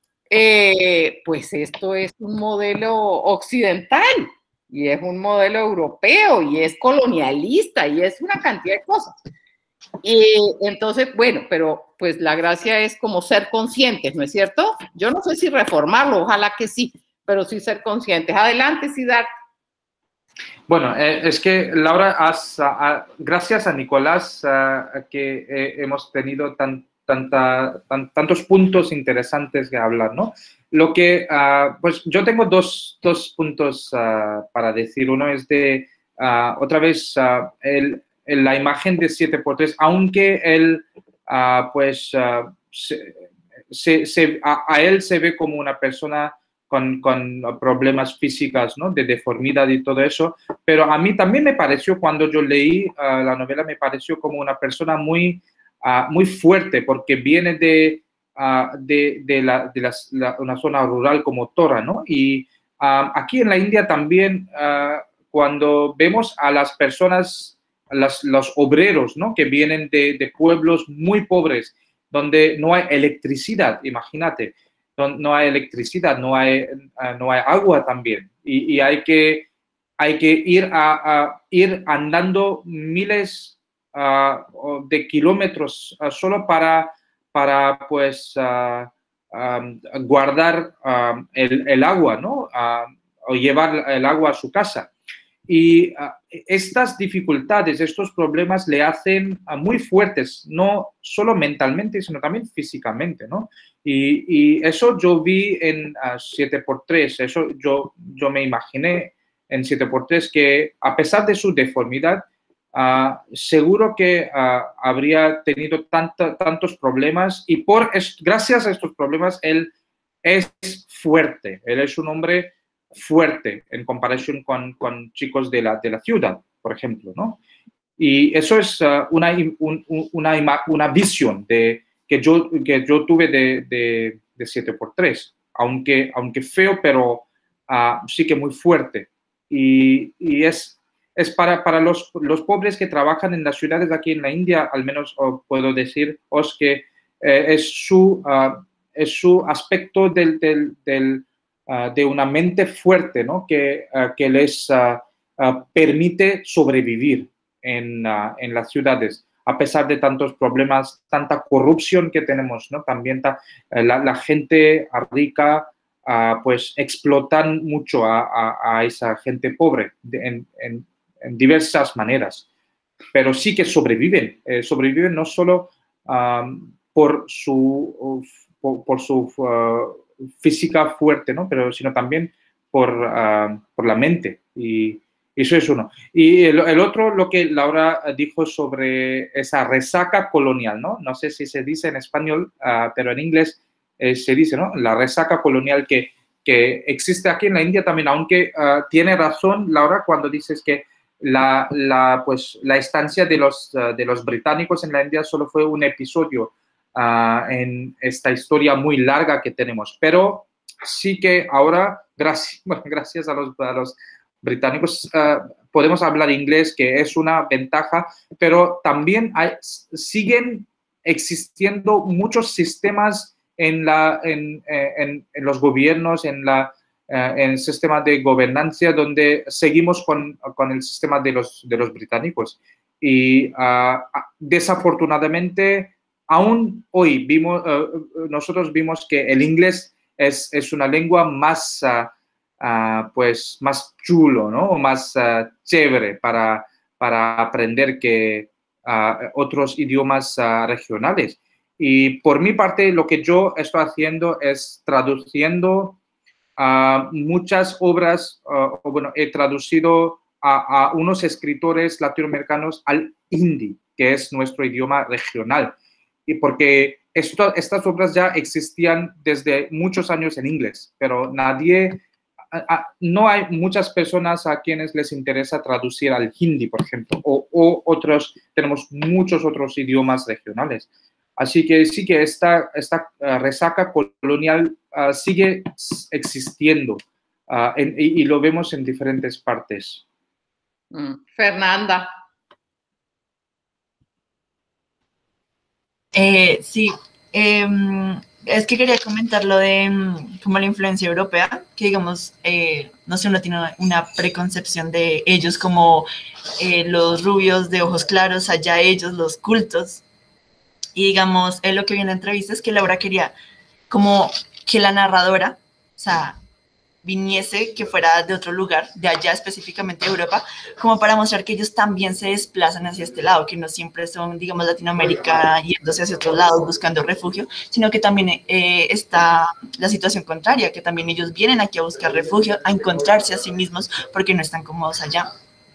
Eh, pues esto es un modelo occidental y es un modelo europeo y es colonialista y es una cantidad de cosas. Y entonces, bueno, pero pues la gracia es como ser conscientes, ¿no es cierto? Yo no sé si reformarlo, ojalá que sí, pero sí ser conscientes. Adelante, Siddhartha. Bueno, eh, es que Laura, has, a, a, gracias a Nicolás, a, a que eh, hemos tenido tan, tanta, tan, tantos puntos interesantes que hablar, ¿no? Lo que, uh, pues yo tengo dos, dos puntos uh, para decir. Uno es de, uh, otra vez, uh, el, el, la imagen de siete por tres, aunque él, uh, pues, uh, se, se, se, a, a él se ve como una persona Con, con problemas físicos, ¿no? De deformidad y todo eso, pero a mí también me pareció, cuando yo leí uh, la novela, me pareció como una persona muy, uh, muy fuerte, porque viene de, uh, de, de, la, de las, la, una zona rural como Tora, ¿no? Y uh, aquí en la India también, uh, cuando vemos a las personas, las, los obreros, ¿no? Que vienen de, de pueblos muy pobres, donde no hay electricidad, imagínate, no hay electricidad, no hay, no hay agua también, y, y hay, que, hay que ir, a, a ir andando miles uh, de kilómetros uh, solo para, para pues, uh, um, guardar uh, el, el agua, ¿no? Uh, o llevar el agua a su casa. Y uh, estas dificultades, estos problemas le hacen uh, muy fuertes, no solo mentalmente, sino también físicamente, ¿no? Y, y eso yo vi en uh, siete por tres, eso yo, yo me imaginé en siete por tres, que a pesar de su deformidad, uh, seguro que uh, habría tenido tanta, tantos problemas, y por, es, gracias a estos problemas él es fuerte, él es un hombre fuerte en comparación con, con chicos de la, de la ciudad, por ejemplo, ¿no? Y eso es uh, una, un, una, una visión de, que, yo, que yo tuve de, de, de siete por tres, aunque, aunque feo, pero uh, sí que muy fuerte. Y, y es, es para, para los, los pobres que trabajan en las ciudades aquí en la India, al menos oh, puedo deciros que eh, es, su, uh, es su aspecto del, del, del Uh, de una mente fuerte, ¿no? que, uh, que les uh, uh, permite sobrevivir en, uh, en las ciudades, a pesar de tantos problemas, tanta corrupción que tenemos, ¿no? También ta, uh, la, la gente rica uh, pues explotan mucho a, a, a esa gente pobre de, en, en, en diversas maneras, pero sí que sobreviven, eh, sobreviven no solo um, por su, por, por su uh, física fuerte, ¿no? Pero sino también por, uh, por la mente. Y eso es uno. Y el, el otro, lo que Laura dijo sobre esa resaca colonial, ¿no? No sé si se dice en español, uh, pero en inglés eh, se dice, ¿no? La resaca colonial que, que existe aquí en la India también, aunque uh, tiene razón Laura cuando dices que la, la, pues, la estancia de los, uh, de los británicos en la India solo fue un episodio uh, en esta historia muy larga que tenemos. Pero sí que ahora, gracias, bueno, gracias a los, a los británicos, uh, podemos hablar inglés, que es una ventaja, pero también hay, siguen existiendo muchos sistemas en, la, en, en, en los gobiernos, en, la, uh, en el sistema de gobernanza, donde seguimos con, con el sistema de los, de los británicos. Y uh, desafortunadamente, aún hoy vimos, uh, nosotros vimos que el inglés es, es una lengua más... Uh, Uh, pues más chulo, ¿no? O más uh, chévere para, para aprender que uh, otros idiomas uh, regionales. Y por mi parte, lo que yo estoy haciendo es traduciendo uh, muchas obras, uh, o bueno, he traducido a, a unos escritores latinoamericanos al hindi, que es nuestro idioma regional. Y porque esto, estas obras ya existían desde muchos años en inglés, pero nadie... no hay muchas personas a quienes les interesa traducir al hindi, por ejemplo, o, o otros, tenemos muchos otros idiomas regionales. Así que sí que esta, esta uh, resaca colonial uh, sigue existiendo uh, en, y, y lo vemos en diferentes partes. Mm. Fernanda. Eh, sí, eh, es que quería comentar lo de como la influencia europea, que digamos, eh, no sé, uno tiene una preconcepción de ellos como eh, los rubios de ojos claros, allá ellos, los cultos. Y digamos, eh, lo que vi en la entrevista es que Laura quería como que la narradora, o sea, viniese, que fuera de otro lugar, de allá específicamente de Europa, como para mostrar que ellos también se desplazan hacia este lado, que no siempre son, digamos, Latinoamérica yéndose hacia otros lados buscando refugio, sino que también eh, está la situación contraria, que también ellos vienen aquí a buscar refugio, a encontrarse a sí mismos, porque no están cómodos allá.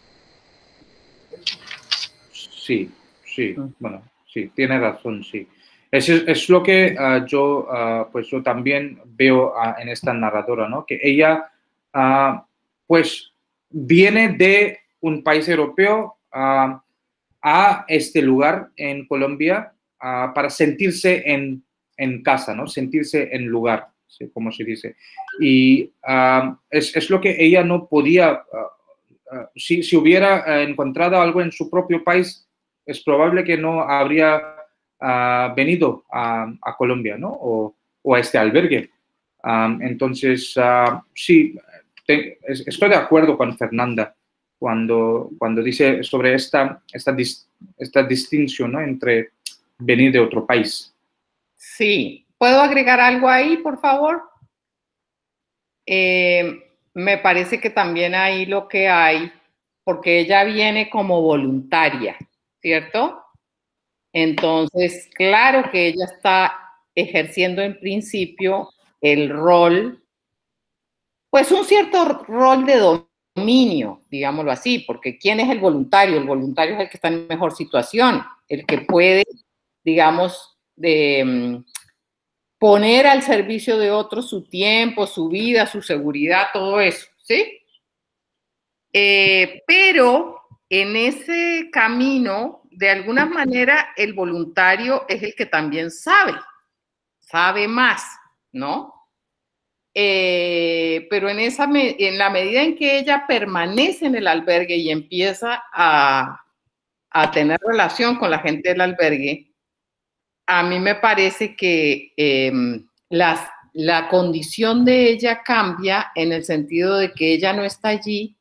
Sí, sí, bueno, sí, tiene razón, sí. Es, es lo que uh, yo, uh, pues yo también veo uh, en esta narradora, ¿no? Que ella, uh, pues, viene de un país europeo uh, a este lugar en Colombia uh, para sentirse en, en casa, ¿no? Sentirse en lugar, ¿sí? Como se dice. Y uh, es, es lo que ella no podía, uh, uh, si, si hubiera uh, encontrado algo en su propio país, es probable que no habría Uh, venido a, a Colombia, ¿no? O, o a este albergue. Um, entonces, uh, sí, te, estoy de acuerdo con Fernanda cuando, cuando dice sobre esta, esta, dis, esta distinción, ¿no? Entre venir de otro país. Sí. ¿Puedo agregar algo ahí, por favor? Eh, me parece que también ahí lo que hay, porque ella viene como voluntaria, ¿cierto? Entonces, claro que ella está ejerciendo en principio el rol, pues un cierto rol de dominio, digámoslo así, porque ¿quién es el voluntario? El voluntario es el que está en mejor situación, el que puede, digamos, de, poner al servicio de otros su tiempo, su vida, su seguridad, todo eso, ¿sí? Eh, pero en ese camino, de alguna manera, el voluntario es el que también sabe, sabe más, ¿no? Eh, pero en, esa en la medida en que ella permanece en el albergue y empieza a, a tener relación con la gente del albergue, a mí me parece que eh, las, la condición de ella cambia en el sentido de que ella no está allí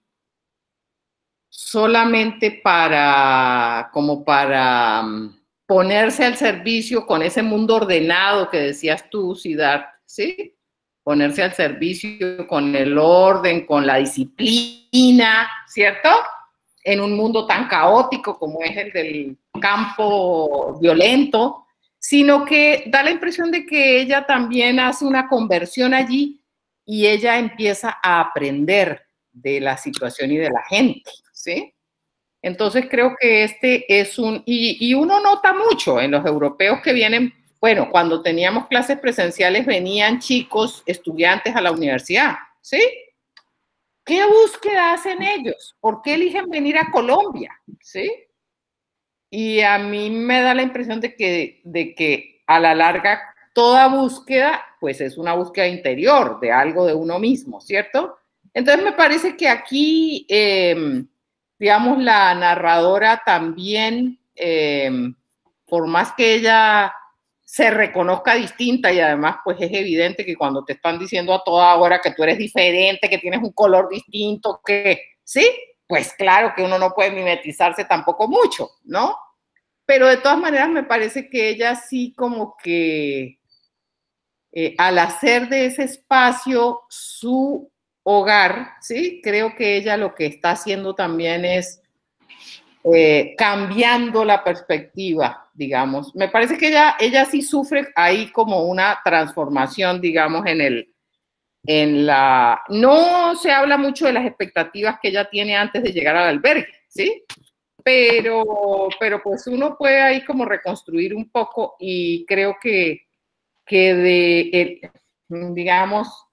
solamente para, como para um, ponerse al servicio con ese mundo ordenado que decías tú, Siddharth, ¿sí? Ponerse al servicio con el orden, con la disciplina, ¿cierto? En un mundo tan caótico como es el del campo violento, sino que da la impresión de que ella también hace una conversión allí y ella empieza a aprender de la situación y de la gente, ¿sí? Entonces creo que este es un, y, y uno nota mucho en los europeos que vienen, bueno, cuando teníamos clases presenciales venían chicos, estudiantes a la universidad, ¿sí? ¿Qué búsqueda hacen ellos? ¿Por qué eligen venir a Colombia? ¿Sí? Y a mí me da la impresión de que, de que a la larga toda búsqueda, pues es una búsqueda interior de algo de uno mismo, ¿cierto? Entonces me parece que aquí, eh, digamos, la narradora también, eh, por más que ella se reconozca distinta y además pues es evidente que cuando te están diciendo a toda hora que tú eres diferente, que tienes un color distinto, que sí, pues claro que uno no puede mimetizarse tampoco mucho, ¿no? Pero de todas maneras me parece que ella sí como que eh, al hacer de ese espacio su hogar, ¿sí? Creo que ella lo que está haciendo también es eh, cambiando la perspectiva, digamos. Me parece que ella, ella sí sufre ahí como una transformación, digamos, en el, en la... No se habla mucho de las expectativas que ella tiene antes de llegar al albergue, ¿sí? Pero, pero pues uno puede ahí como reconstruir un poco y creo que, que de, el, digamos,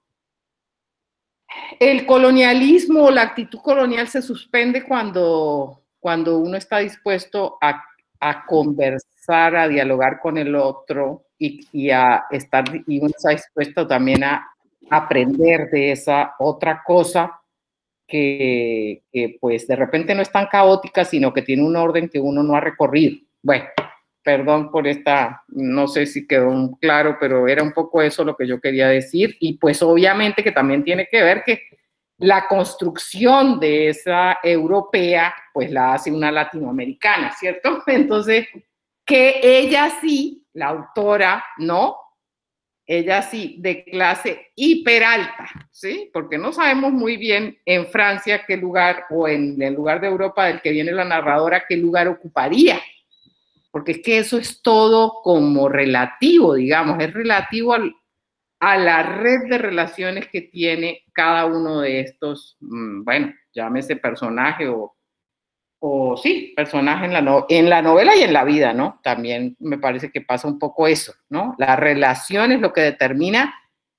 el colonialismo, la actitud colonial se suspende cuando, cuando uno está dispuesto a, a conversar, a dialogar con el otro y, y, a estar, y uno está dispuesto también a aprender de esa otra cosa que, que pues de repente no es tan caótica, sino que tiene un orden que uno no ha recorrido. Bueno, perdón por esta, no sé si quedó claro, pero era un poco eso lo que yo quería decir. Y pues obviamente que también tiene que ver que la construcción de esa europea, pues la hace una latinoamericana, ¿cierto? Entonces, que ella sí, la autora, ¿no? Ella sí, de clase hiper alta, ¿sí? Porque no sabemos muy bien en Francia qué lugar, o en el lugar de Europa del que viene la narradora, qué lugar ocuparía. Porque es que eso es todo como relativo, digamos, es relativo al, a la red de relaciones que tiene cada uno de estos, bueno, llámese personaje o, o sí, personaje en la, no, en la novela y en la vida, ¿no? También me parece que pasa un poco eso, ¿no? La relación es lo que determina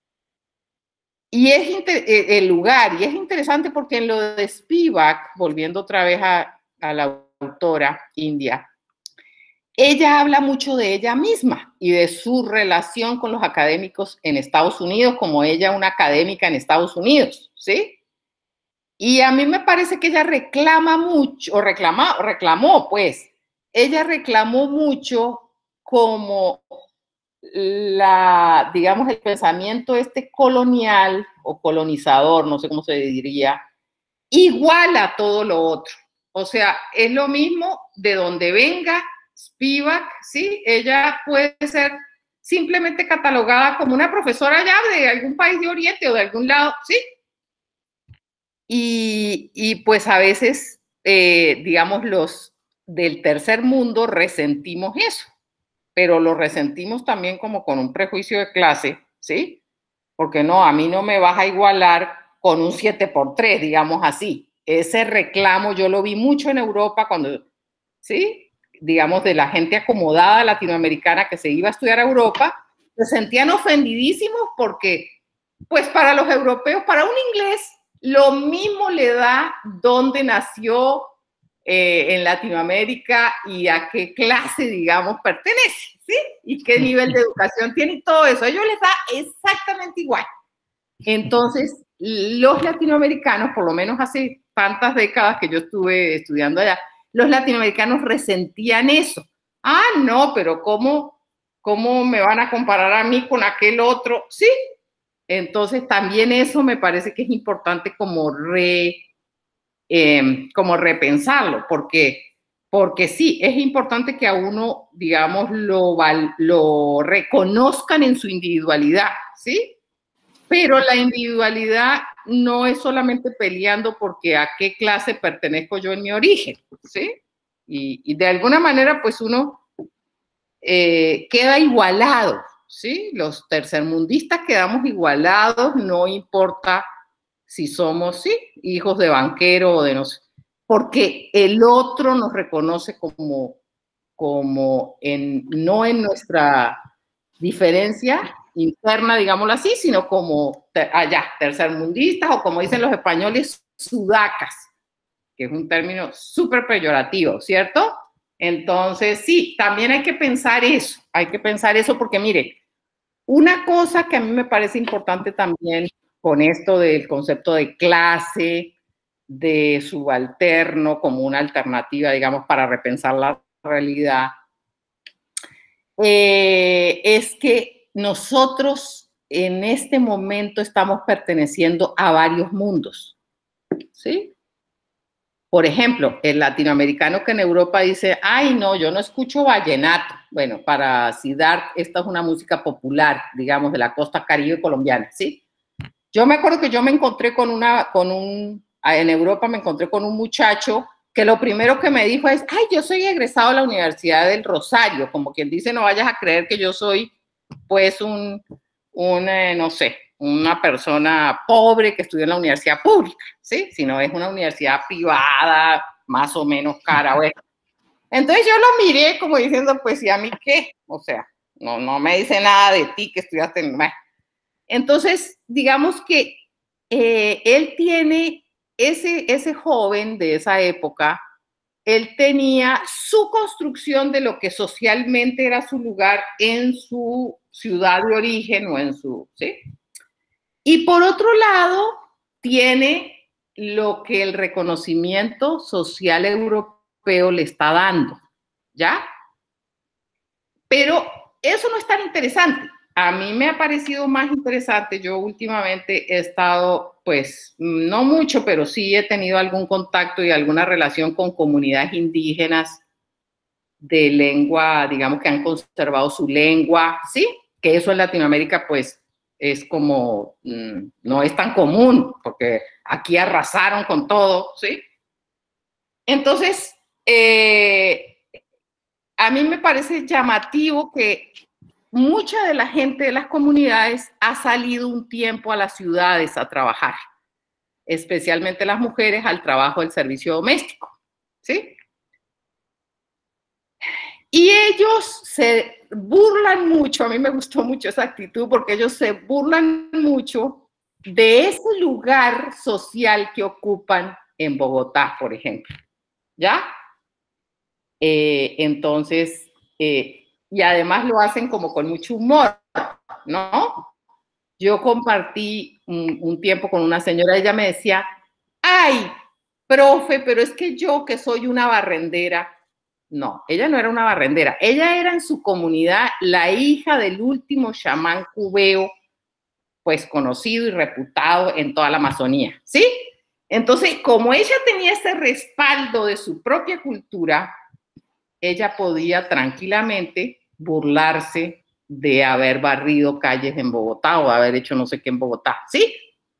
y es el lugar, y es interesante porque en lo de Spivak, volviendo otra vez a, a la autora india, ella habla mucho de ella misma y de su relación con los académicos en Estados Unidos, como ella una académica en Estados Unidos, ¿sí? Y a mí me parece que ella reclama mucho, o reclama, reclamó, pues, ella reclamó mucho como la, digamos, el pensamiento este colonial o colonizador, no sé cómo se diría, igual a todo lo otro. O sea, es lo mismo de donde venga Spivak, ¿sí? Ella puede ser simplemente catalogada como una profesora ya de algún país de Oriente o de algún lado, ¿sí? Y, y pues a veces, eh, digamos, los del tercer mundo resentimos eso, pero lo resentimos también como con un prejuicio de clase, ¿sí? Porque no, a mí no me vas a igualar con un siete por tres, digamos así. Ese reclamo yo lo vi mucho en Europa cuando, ¿sí? Digamos, de la gente acomodada latinoamericana que se iba a estudiar a Europa, se sentían ofendidísimos porque, pues para los europeos, para un inglés, lo mismo le da dónde nació eh, en Latinoamérica y a qué clase, digamos, pertenece, ¿sí? Y qué nivel de educación tiene y todo eso. A ellos les da exactamente igual. Entonces, los latinoamericanos, por lo menos hace tantas décadas que yo estuve estudiando allá, los latinoamericanos resentían eso. Ah, no, pero ¿cómo, cómo me van a comparar a mí con aquel otro? Sí. Entonces, también eso me parece que es importante como, re, eh, como repensarlo, porque, porque sí, es importante que a uno, digamos, lo, lo reconozcan en su individualidad, ¿sí? Pero la individualidad no es solamente peleando porque a qué clase pertenezco yo en mi origen, ¿sí? Y, y de alguna manera, pues uno eh, queda igualado, ¿sí? Los tercermundistas quedamos igualados, no importa si somos, sí, hijos de banquero o de no sé, porque el otro nos reconoce como, como en, no en nuestra diferencia interna, digámoslo así, sino como allá, tercermundistas, o como dicen los españoles, sudacas, que es un término súper peyorativo, ¿cierto? Entonces, sí, también hay que pensar eso, hay que pensar eso porque, mire, una cosa que a mí me parece importante también con esto del concepto de clase, de subalterno como una alternativa, digamos, para repensar la realidad, eh, es que nosotros en este momento estamos perteneciendo a varios mundos, ¿sí? Por ejemplo, el latinoamericano que en Europa dice, ay, no, yo no escucho vallenato. Bueno, para Siddharth, esta es una música popular, digamos, de la costa caribe colombiana, ¿sí? Yo me acuerdo que yo me encontré con una, con un, en Europa me encontré con un muchacho que lo primero que me dijo es, ay, yo soy egresado de la Universidad del Rosario, como quien dice, no vayas a creer que yo soy, pues, un, un eh, no sé, una persona pobre que estudió en la universidad pública, ¿sí? Sino es una universidad privada, más o menos cara, bueno. Entonces yo lo miré como diciendo, pues, ¿y a mí qué? O sea, no, no me dice nada de ti que estudiaste en... Entonces, digamos que eh, él tiene, ese, ese joven de esa época, él tenía su construcción de lo que socialmente era su lugar en su ciudad de origen o en su, ¿sí? Y por otro lado, tiene lo que el reconocimiento social europeo le está dando, ¿ya? Pero eso no es tan interesante. A mí me ha parecido más interesante. Yo últimamente he estado, pues, no mucho, pero sí he tenido algún contacto y alguna relación con comunidades indígenas de lengua, digamos, que han conservado su lengua, ¿sí? Que eso en Latinoamérica, pues, es como, no es tan común, porque aquí arrasaron con todo, ¿sí? Entonces, eh, a mí me parece llamativo que mucha de la gente de las comunidades ha salido un tiempo a las ciudades a trabajar, especialmente las mujeres al trabajo del servicio doméstico, ¿sí? Y ellos se burlan mucho, a mí me gustó mucho esa actitud, porque ellos se burlan mucho de ese lugar social que ocupan en Bogotá, por ejemplo, ¿ya? Eh, entonces, eh, y además lo hacen como con mucho humor, ¿no? Yo compartí un, un tiempo con una señora, ella me decía, ay, profe, pero es que yo que soy una barrendera. No, ella no era una barrendera, ella era en su comunidad la hija del último chamán cubeo, pues conocido y reputado en toda la Amazonía, ¿sí? Entonces, como ella tenía ese respaldo de su propia cultura, ella podía tranquilamente burlarse de haber barrido calles en Bogotá o haber hecho no sé qué en Bogotá, ¿sí?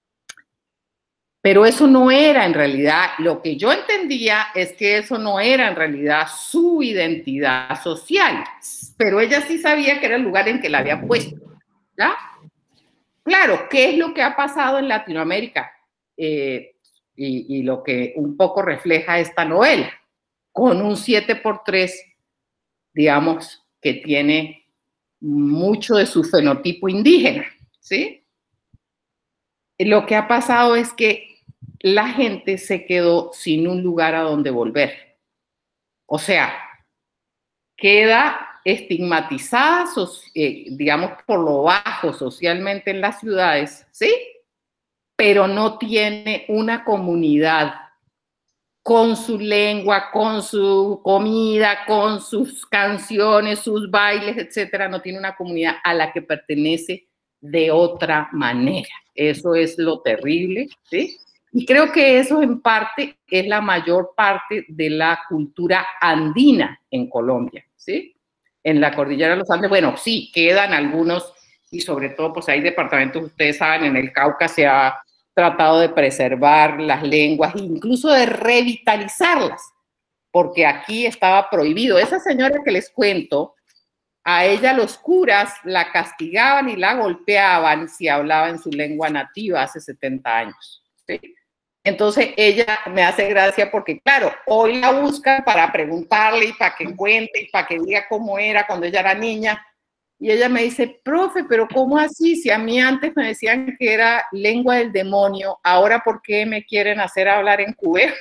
Pero eso no era en realidad, lo que yo entendía es que eso no era en realidad su identidad social, pero ella sí sabía que era el lugar en que la había puesto, ¿ya? Claro, ¿qué es lo que ha pasado en Latinoamérica? Eh, y, y lo que un poco refleja esta novela, con un siete por tres, digamos, que tiene mucho de su fenotipo indígena, ¿sí? Lo que ha pasado es que la gente se quedó sin un lugar a donde volver. O sea, queda estigmatizada, eh, digamos, por lo bajo socialmente en las ciudades, ¿sí? Pero no tiene una comunidad con su lengua, con su comida, con sus canciones, sus bailes, etcétera. No tiene una comunidad a la que pertenece de otra manera. Eso es lo terrible, ¿sí? Y creo que eso en parte es la mayor parte de la cultura andina en Colombia, ¿sí? En la cordillera de los Andes, bueno, sí, quedan algunos, y sobre todo, pues hay departamentos, ustedes saben, en el Cauca se ha tratado de preservar las lenguas, incluso de revitalizarlas, porque aquí estaba prohibido. Esa señora que les cuento, a ella los curas la castigaban y la golpeaban si hablaba en su lengua nativa hace setenta años, ¿sí? Entonces ella me hace gracia porque, claro, hoy la buscan para preguntarle y para que cuente y para que diga cómo era cuando ella era niña. Y ella me dice, profe, pero ¿cómo así? Si a mí antes me decían que era lengua del demonio, ¿ahora por qué me quieren hacer hablar en cubeo?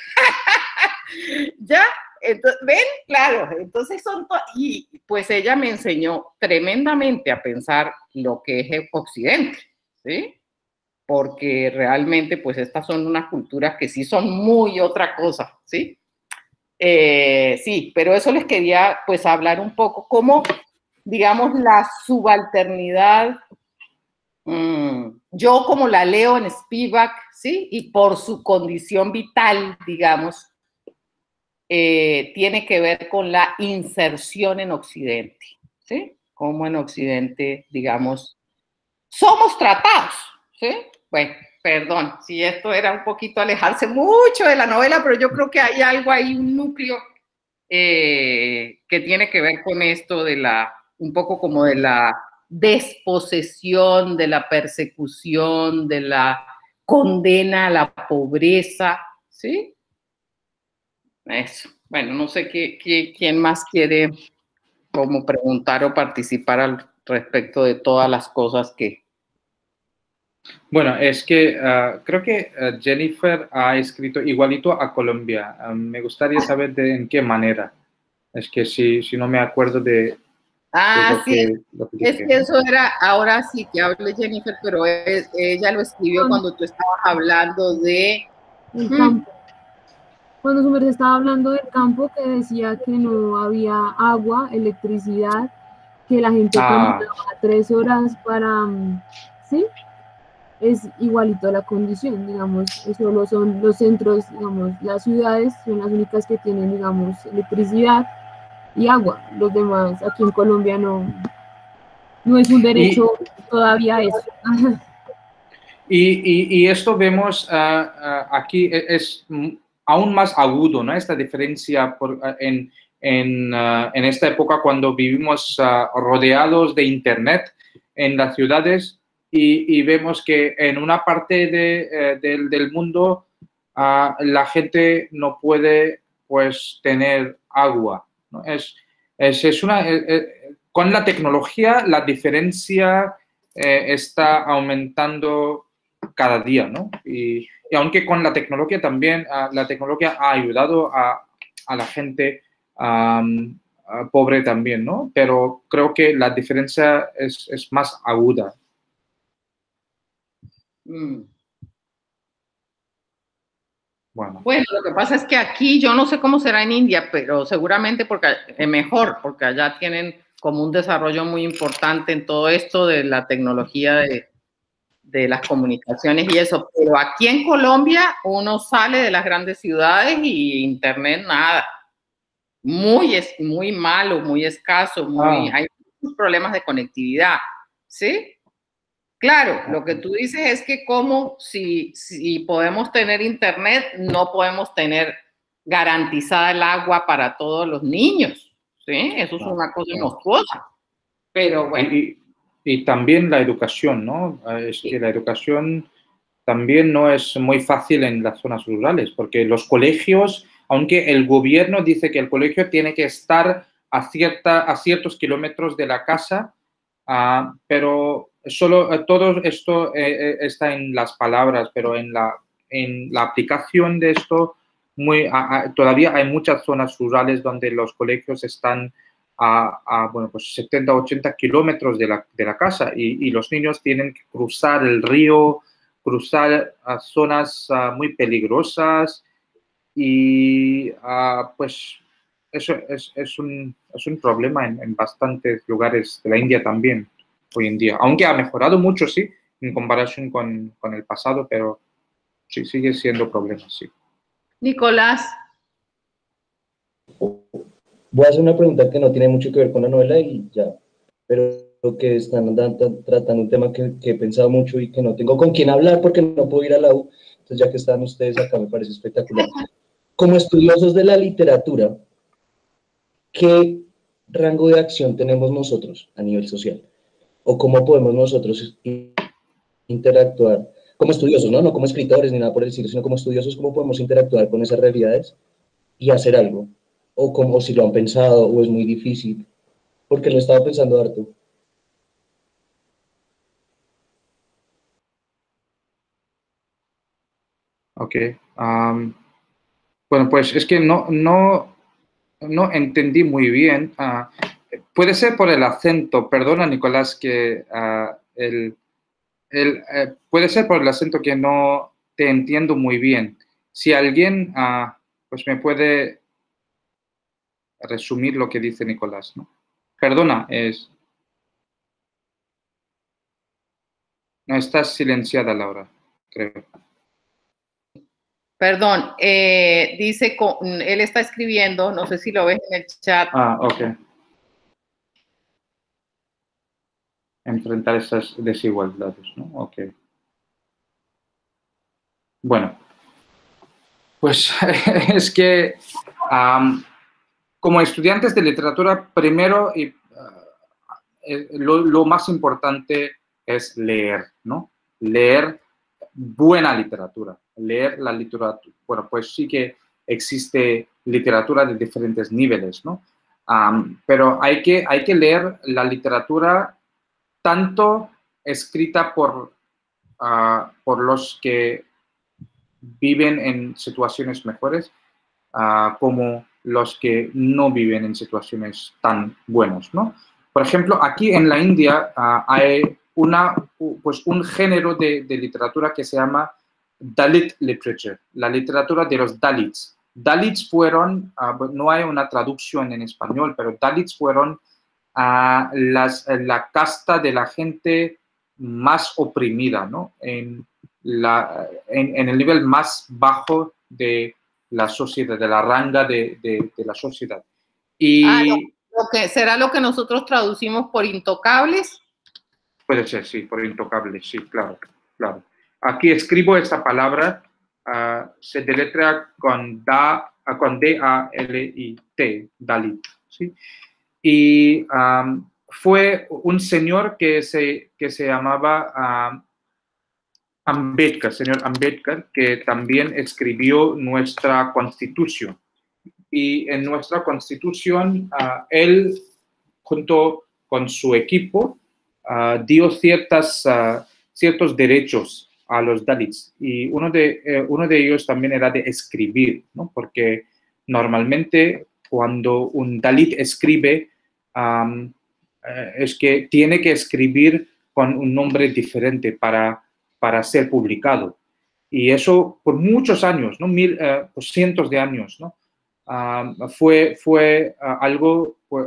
¿Ya? Entonces, ¿ven? Claro, entonces son... Y pues ella me enseñó tremendamente a pensar lo que es el Occidente, ¿sí? Porque realmente pues estas son unas culturas que sí son muy otra cosa, ¿sí? Eh, sí, pero eso les quería pues hablar un poco, cómo, digamos, la subalternidad, mmm, yo como la leo en Spivak, ¿sí? Y por su condición vital, digamos, eh, tiene que ver con la inserción en Occidente, ¿sí? Como en Occidente, digamos, somos tratados, ¿sí? Bueno, perdón, si esto era un poquito alejarse mucho de la novela, pero yo creo que hay algo ahí, un núcleo eh, que tiene que ver con esto de la, un poco como de la desposesión, de la persecución, de la condena a la pobreza, ¿sí? Eso. Bueno, no sé qué, qué, quién más quiere como preguntar o participar al respecto de todas las cosas que... Bueno, es que uh, creo que uh, Jennifer ha escrito igualito a Colombia. Uh, me gustaría saber de en qué manera. Es que si, si no me acuerdo de... Ah, de lo sí, que, lo que es dije. que eso era, ahora sí que hable Jennifer, pero es, ella lo escribió cuando tú estabas hablando de... El campo. Cuando su merced estaba hablando del campo, que decía que no había agua, electricidad, que la gente Ah. caminaba tres horas para... ¿sí? Es igualito a la condición, digamos, solo son los centros, digamos, las ciudades son las únicas que tienen, digamos, electricidad y agua. Los demás, aquí en Colombia no, no es un derecho y, todavía eso. Y, y, y esto vemos uh, uh, aquí, es aún más agudo, ¿no? Esta diferencia por, uh, en, en, uh, en esta época cuando vivimos uh, rodeados de Internet en las ciudades. Y, y vemos que en una parte de, eh, del, del mundo uh, la gente no puede pues tener agua, ¿no? Es, es, es una, eh, eh, con la tecnología la diferencia eh, está aumentando cada día, ¿no? Y, y aunque con la tecnología también, uh, la tecnología ha ayudado a, a la gente um, uh, pobre también, ¿no? Pero creo que la diferencia es, es más aguda. Bueno. Bueno, lo que pasa es que aquí, yo no sé cómo será en India, pero seguramente porque es mejor, porque allá tienen como un desarrollo muy importante en todo esto de la tecnología de, de las comunicaciones y eso. Pero aquí en Colombia uno sale de las grandes ciudades y internet nada. Muy, es, muy malo, muy escaso, muy, ah. hay muchos problemas de conectividad, ¿sí? Claro, lo que tú dices es que como si, si podemos tener internet, no podemos tener garantizada el agua para todos los niños, ¿sí? Eso es una cosa monstruosa, pero bueno. Y, y también la educación, ¿no? Es que la educación también no es muy fácil en las zonas rurales, porque los colegios, aunque el gobierno dice que el colegio tiene que estar a, cierta, a ciertos kilómetros de la casa, uh, pero solo uh, todo esto eh, está en las palabras, pero en la, en la aplicación de esto muy, uh, todavía hay muchas zonas rurales donde los colegios están a, a bueno, pues setenta, ochenta kilómetros de la, de la casa y, y los niños tienen que cruzar el río, cruzar a zonas uh, muy peligrosas y uh, pues eso es, es, un, es un problema en, en bastantes lugares de la India también hoy en día, aunque ha mejorado mucho, sí, en comparación con, con el pasado, pero sí, sigue siendo problema, sí. Nicolás. Voy a hacer una pregunta que no tiene mucho que ver con la novela y ya, pero que están tratando un tema que, que he pensado mucho y que no tengo con quién hablar porque no puedo ir a la U, entonces ya que están ustedes acá me parece espectacular. Como estudiosos de la literatura, ¿qué rango de acción tenemos nosotros a nivel social? ¿O cómo podemos nosotros interactuar como estudiosos, ¿no? No como escritores ni nada por el estilo, sino como estudiosos, cómo podemos interactuar con esas realidades y hacer algo? O, como, o si lo han pensado, o es muy difícil, porque lo he estado pensando harto. Ok. Um, bueno, pues es que no, no, no entendí muy bien. Uh, puede ser por el acento. Perdona, Nicolás, que uh, el, el, uh, puede ser por el acento que no te entiendo muy bien. Si alguien uh, pues me puede resumir lo que dice Nicolás, ¿no? Perdona, es... No, estás silenciada, Laura, creo. Perdón, eh, dice, él está escribiendo, no sé si lo ves en el chat. Ah, ok. Enfrentar esas desigualdades, ¿no? Ok. Bueno, pues es que um, como estudiantes de literatura, primero y, uh, lo, lo más importante es leer, ¿no? Leer buena literatura, leer la literatura. Bueno, pues sí que existe literatura de diferentes niveles, ¿no? Um, pero hay que, hay que leer la literatura tanto escrita por, uh, por los que viven en situaciones mejores uh, como los que no viven en situaciones tan buenas, ¿no? Por ejemplo, aquí en la India uh, hay una, pues un género de, de literatura que se llama Dalit Literature, la literatura de los Dalits. Dalits fueron, uh, no hay una traducción en español, pero Dalits fueron uh, las, la casta de la gente más oprimida, ¿no? En, la, en, en el nivel más bajo de la sociedad, de la ranga de, de, de la sociedad. Y ah, lo, lo que, ¿será lo que nosotros traducimos por intocables? Puede ser, sí, por intocables, sí, claro, claro. Aquí escribo esta palabra, uh, se deletrea con, da, uh, con D A L I T, Dalit, ¿sí? Y um, fue un señor que se, que se llamaba um, Ambedkar, señor Ambedkar, que también escribió nuestra Constitución. Y en nuestra Constitución, uh, él, junto con su equipo, uh, dio ciertas, uh, ciertos derechos a los Dalits. Y uno de, eh, uno de ellos también era de escribir, ¿no? Porque normalmente cuando un Dalit escribe, um, eh, es que tiene que escribir con un nombre diferente para para ser publicado. Y eso por muchos años, ¿no? Mil, uh, por cientos de años, ¿no? Uh, fue fue uh, algo uh,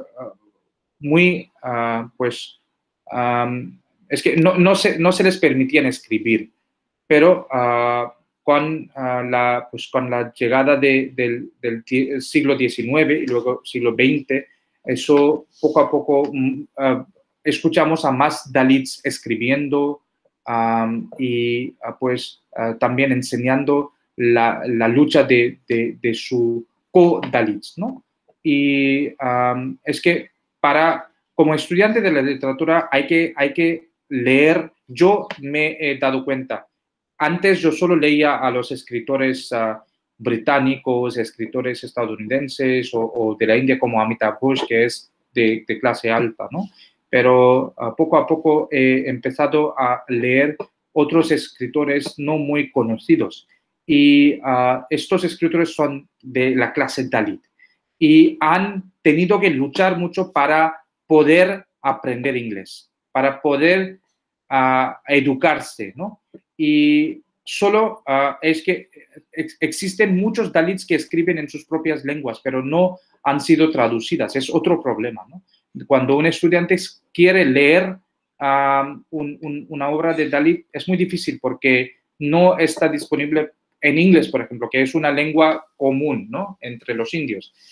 muy, uh, pues, um, es que no, no, se, no se les permitían escribir, pero uh, con, uh, la, pues, con la llegada de, del, del siglo diecinueve y luego siglo veinte, eso poco a poco uh, escuchamos a más Dalits escribiendo, Um, y uh, pues uh, también enseñando la, la lucha de, de, de su co-Dalits, ¿no? Y um, es que para, como estudiante de la literatura hay que, hay que leer. Yo me he dado cuenta, antes yo solo leía a los escritores uh, británicos, escritores estadounidenses o, o de la India como Amitabh Ghosh, que es de, de clase alta, ¿no? Pero uh, poco a poco he empezado a leer otros escritores no muy conocidos. Y uh, estos escritores son de la clase Dalit. Y han tenido que luchar mucho para poder aprender inglés, para poder uh, educarse, ¿no? Y solo uh, es que ex existen muchos Dalits que escriben en sus propias lenguas, pero no han sido traducidas. Es otro problema, ¿no? Cuando un estudiante quiere leer um, un, un, una obra de Dalit, es muy difícil porque no está disponible en inglés, por ejemplo, que es una lengua común, ¿no? Entre los indios.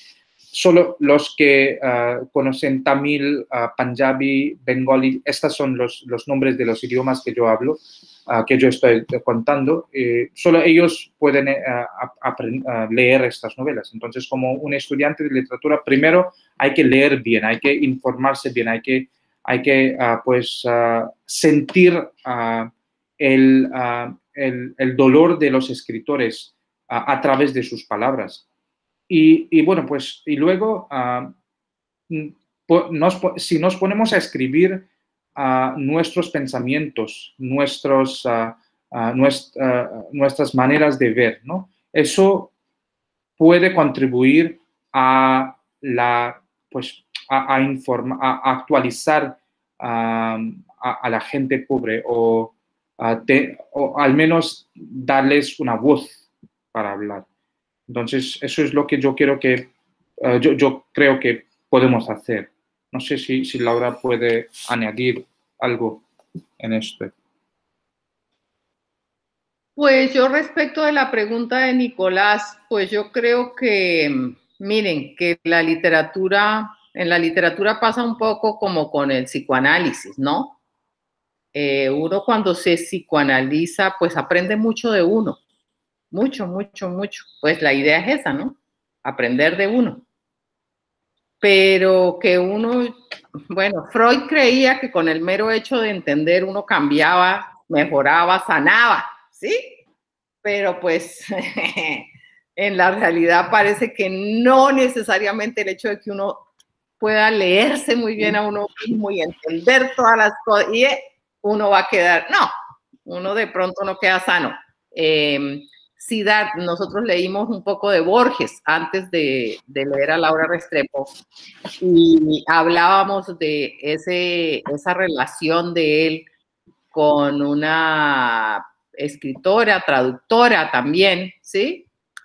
solo los que uh, conocen tamil, uh, panjabi, bengali, estos son los, los nombres de los idiomas que yo hablo, uh, que yo estoy contando, eh, solo ellos pueden uh, uh, leer estas novelas. Entonces, como un estudiante de literatura, primero hay que leer bien, hay que informarse bien, hay que, hay que uh, pues, uh, sentir uh, el, uh, el, el dolor de los escritores uh, a través de sus palabras. Y, y bueno, pues, y luego, uh, nos, si nos ponemos a escribir uh, nuestros pensamientos, nuestros, uh, uh, nuest, uh, nuestras maneras de ver, ¿no? Eso puede contribuir a, la, pues, a, a, informa, a actualizar uh, a, a la gente pobre o, uh, te, o al menos darles una voz para hablar. Entonces, eso es lo que yo quiero que, uh, yo, yo creo que podemos hacer. No sé si, si Laura puede añadir algo en esto. Pues yo respecto de la pregunta de Nicolás, pues yo creo que, miren, que la literatura, en la literatura pasa un poco como con el psicoanálisis, ¿no? Eh, uno cuando se psicoanaliza, pues aprende mucho de uno. Mucho, mucho, mucho. Pues la idea es esa, ¿no? Aprender de uno. Pero que uno, bueno, Freud creía que con el mero hecho de entender uno cambiaba, mejoraba, sanaba, ¿sí? Pero pues en la realidad parece que no necesariamente el hecho de que uno pueda leerse muy bien a uno mismo y entender todas las cosas, y uno va a quedar, no, uno de pronto no queda sano. Eh, Siddharth, nosotros leímos un poco de Borges antes de, de leer a Laura Restrepo y hablábamos de ese, esa relación de él con una escritora, traductora también, ¿sí?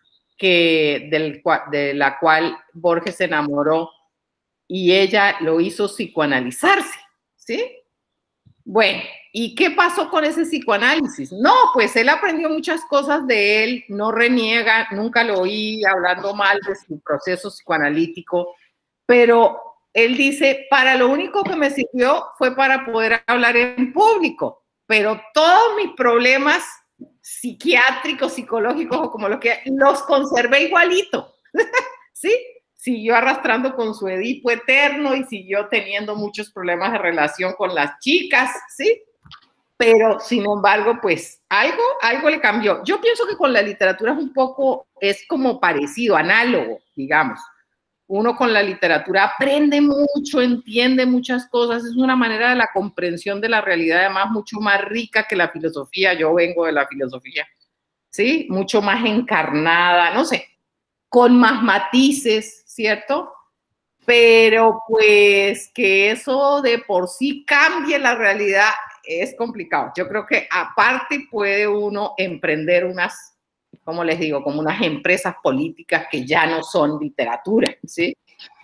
Que del, de la cual Borges se enamoró y ella lo hizo psicoanalizarse, ¿sí? Bueno, ¿y qué pasó con ese psicoanálisis? No, pues él aprendió muchas cosas de él, no reniega, nunca lo oí hablando mal de su proceso psicoanalítico, pero él dice, para lo único que me sirvió fue para poder hablar en público, pero todos mis problemas psiquiátricos, psicológicos o como lo que, los conservé igualito, ¿sí? Siguió arrastrando con su Edipo eterno y siguió teniendo muchos problemas de relación con las chicas, ¿sí? Pero, sin embargo, pues, algo, algo le cambió. Yo pienso que con la literatura es un poco, es como parecido, análogo, digamos. Uno con la literatura aprende mucho, entiende muchas cosas, es una manera de la comprensión de la realidad, además, mucho más rica que la filosofía. Yo vengo de la filosofía, ¿sí? Mucho más encarnada, no sé, con más matices, ¿cierto? Pero pues que eso de por sí cambie la realidad es complicado. Yo creo que aparte puede uno emprender unas, como les digo, como unas empresas políticas que ya no son literatura, ¿sí?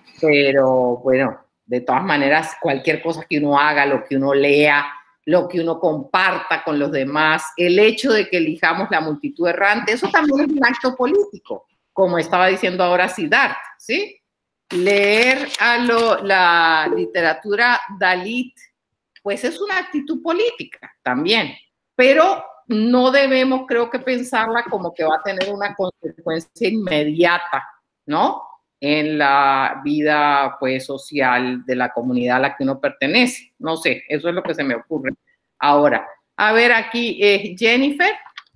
Pero bueno, de todas maneras, cualquier cosa que uno haga, lo que uno lea, lo que uno comparta con los demás, el hecho de que elijamos la multitud errante, eso también es un acto político, como estaba diciendo ahora Siddharth, ¿sí? Leer a lo, la literatura Dalit, pues es una actitud política también, pero no debemos, creo que, pensarla como que va a tener una consecuencia inmediata, ¿no? En la vida, pues, social de la comunidad a la que uno pertenece. No sé, eso es lo que se me ocurre ahora. A ver, aquí, eh, Jennifer.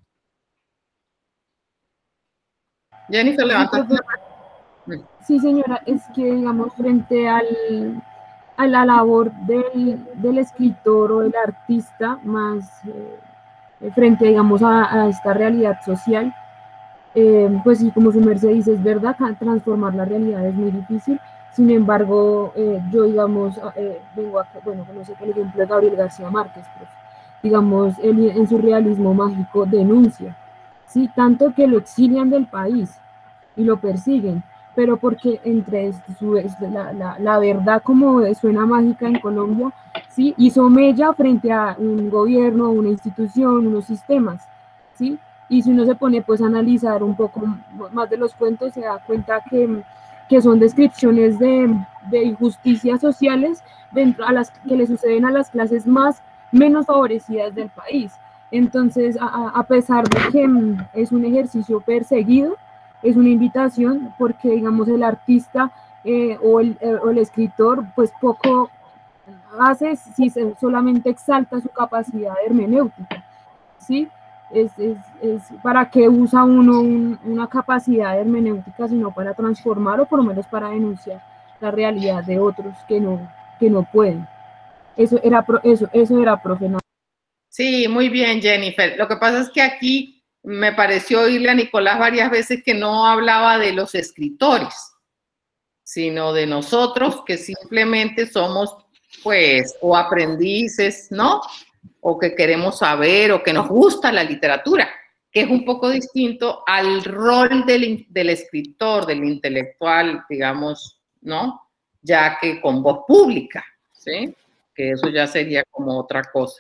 Jennifer, levanta. Sí, señora, es que, digamos, frente al, a la labor del, del escritor o del artista, más eh, frente, digamos, a, a esta realidad social, eh, pues sí, como su merced dice, es verdad, transformar la realidad es muy difícil. Sin embargo, eh, yo, digamos, eh, vengo a, bueno, conocer el ejemplo de Gabriel García Márquez, pues, digamos, él en su realismo mágico denuncia, sí, tanto que lo exilian del país y lo persiguen, pero porque entre su, la, la, la verdad, como suena mágica en Colombia, ¿sí? Hizo mella frente a un gobierno, una institución, unos sistemas, ¿sí? Y si uno se pone pues a analizar un poco más de los cuentos, se da cuenta que que son descripciones de, de injusticias sociales dentro a las que le suceden a las clases más menos favorecidas del país. Entonces, a, a pesar de que es un ejercicio perseguido, es una invitación porque, digamos, el artista eh, o, el, eh, o el escritor, pues poco hace si se solamente exalta su capacidad hermenéutica, ¿sí? Es, es, es para qué usa uno un, una capacidad hermenéutica, sino para transformar o por lo menos para denunciar la realidad de otros que no, que no pueden. Eso era, eso, eso era profe. Sí, muy bien, Jennifer. Lo que pasa es que aquí me pareció oírle a Nicolás varias veces que no hablaba de los escritores, sino de nosotros que simplemente somos, pues, o aprendices, ¿no? O que queremos saber o que nos gusta la literatura, que es un poco distinto al rol del, del escritor, del intelectual, digamos, ¿no? Ya que con voz pública, ¿sí? Que eso ya sería como otra cosa.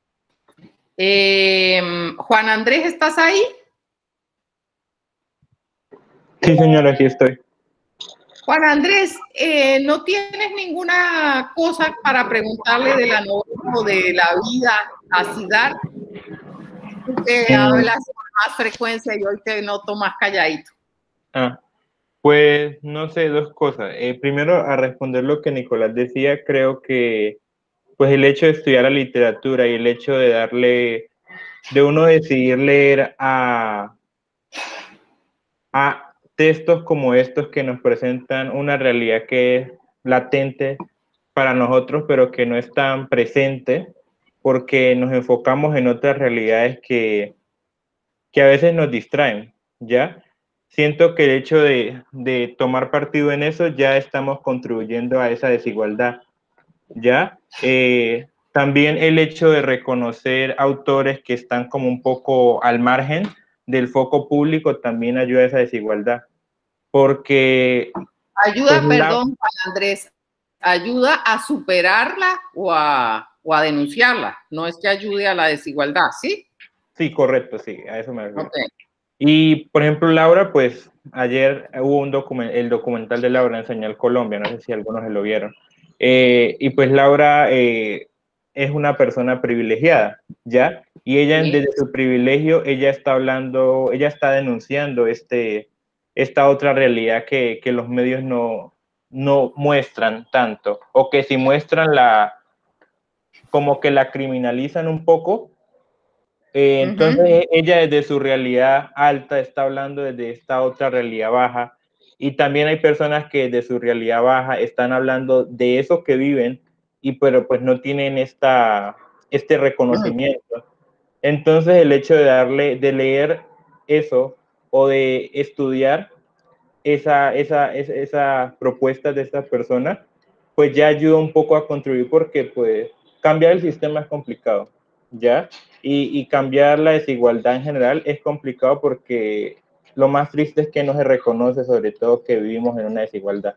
Eh, Juan Andrés, ¿estás ahí? Sí, señora, aquí estoy. Juan Andrés, eh, ¿no tienes ninguna cosa para preguntarle de la novela o de la vida a Siddhartha? Tú que Eh, hablas con más frecuencia y hoy te noto más calladito. Ah, pues no sé, dos cosas. Eh, primero, a responder lo que Nicolás decía, creo que pues el hecho de estudiar la literatura y el hecho de darle, de uno decidir leer a, a textos como estos que nos presentan una realidad que es latente para nosotros, pero que no es tan presente, porque nos enfocamos en otras realidades que, que a veces nos distraen, ¿ya? Siento que el hecho de, de tomar partido en eso ya estamos contribuyendo a esa desigualdad, ¿ya? Eh, también el hecho de reconocer autores que están como un poco al margen del foco público también ayuda a esa desigualdad, porque... Ayuda, pues, perdón, la... Juan Andrés, ayuda a superarla o a, o a denunciarla, no es que ayude a la desigualdad, ¿sí? Sí, correcto, sí, a eso me refiero. Okay. Y, por ejemplo, Laura, pues, ayer hubo un document el documental de Laura en Señal Colombia, no sé si algunos se lo vieron. Eh, y pues Laura eh, es una persona privilegiada, ¿ya? Y ella, sí, desde su privilegio, ella está hablando, ella está denunciando este, esta otra realidad que, que los medios no, no muestran tanto, o que si muestran la, como que la criminalizan un poco. Eh, entonces, uh-huh, ella desde su realidad alta está hablando desde esta otra realidad baja, y también hay personas que desde su realidad baja están hablando de eso que viven, y pero pues no tienen esta, este reconocimiento. Entonces, el hecho de darle, de leer eso o de estudiar esa, esa, esa, esa propuesta de estas personas, pues ya ayuda un poco a contribuir, porque pues cambiar el sistema es complicado, ¿ya? Y, y cambiar la desigualdad en general es complicado, porque lo más triste es que no se reconoce, sobre todo, que vivimos en una desigualdad.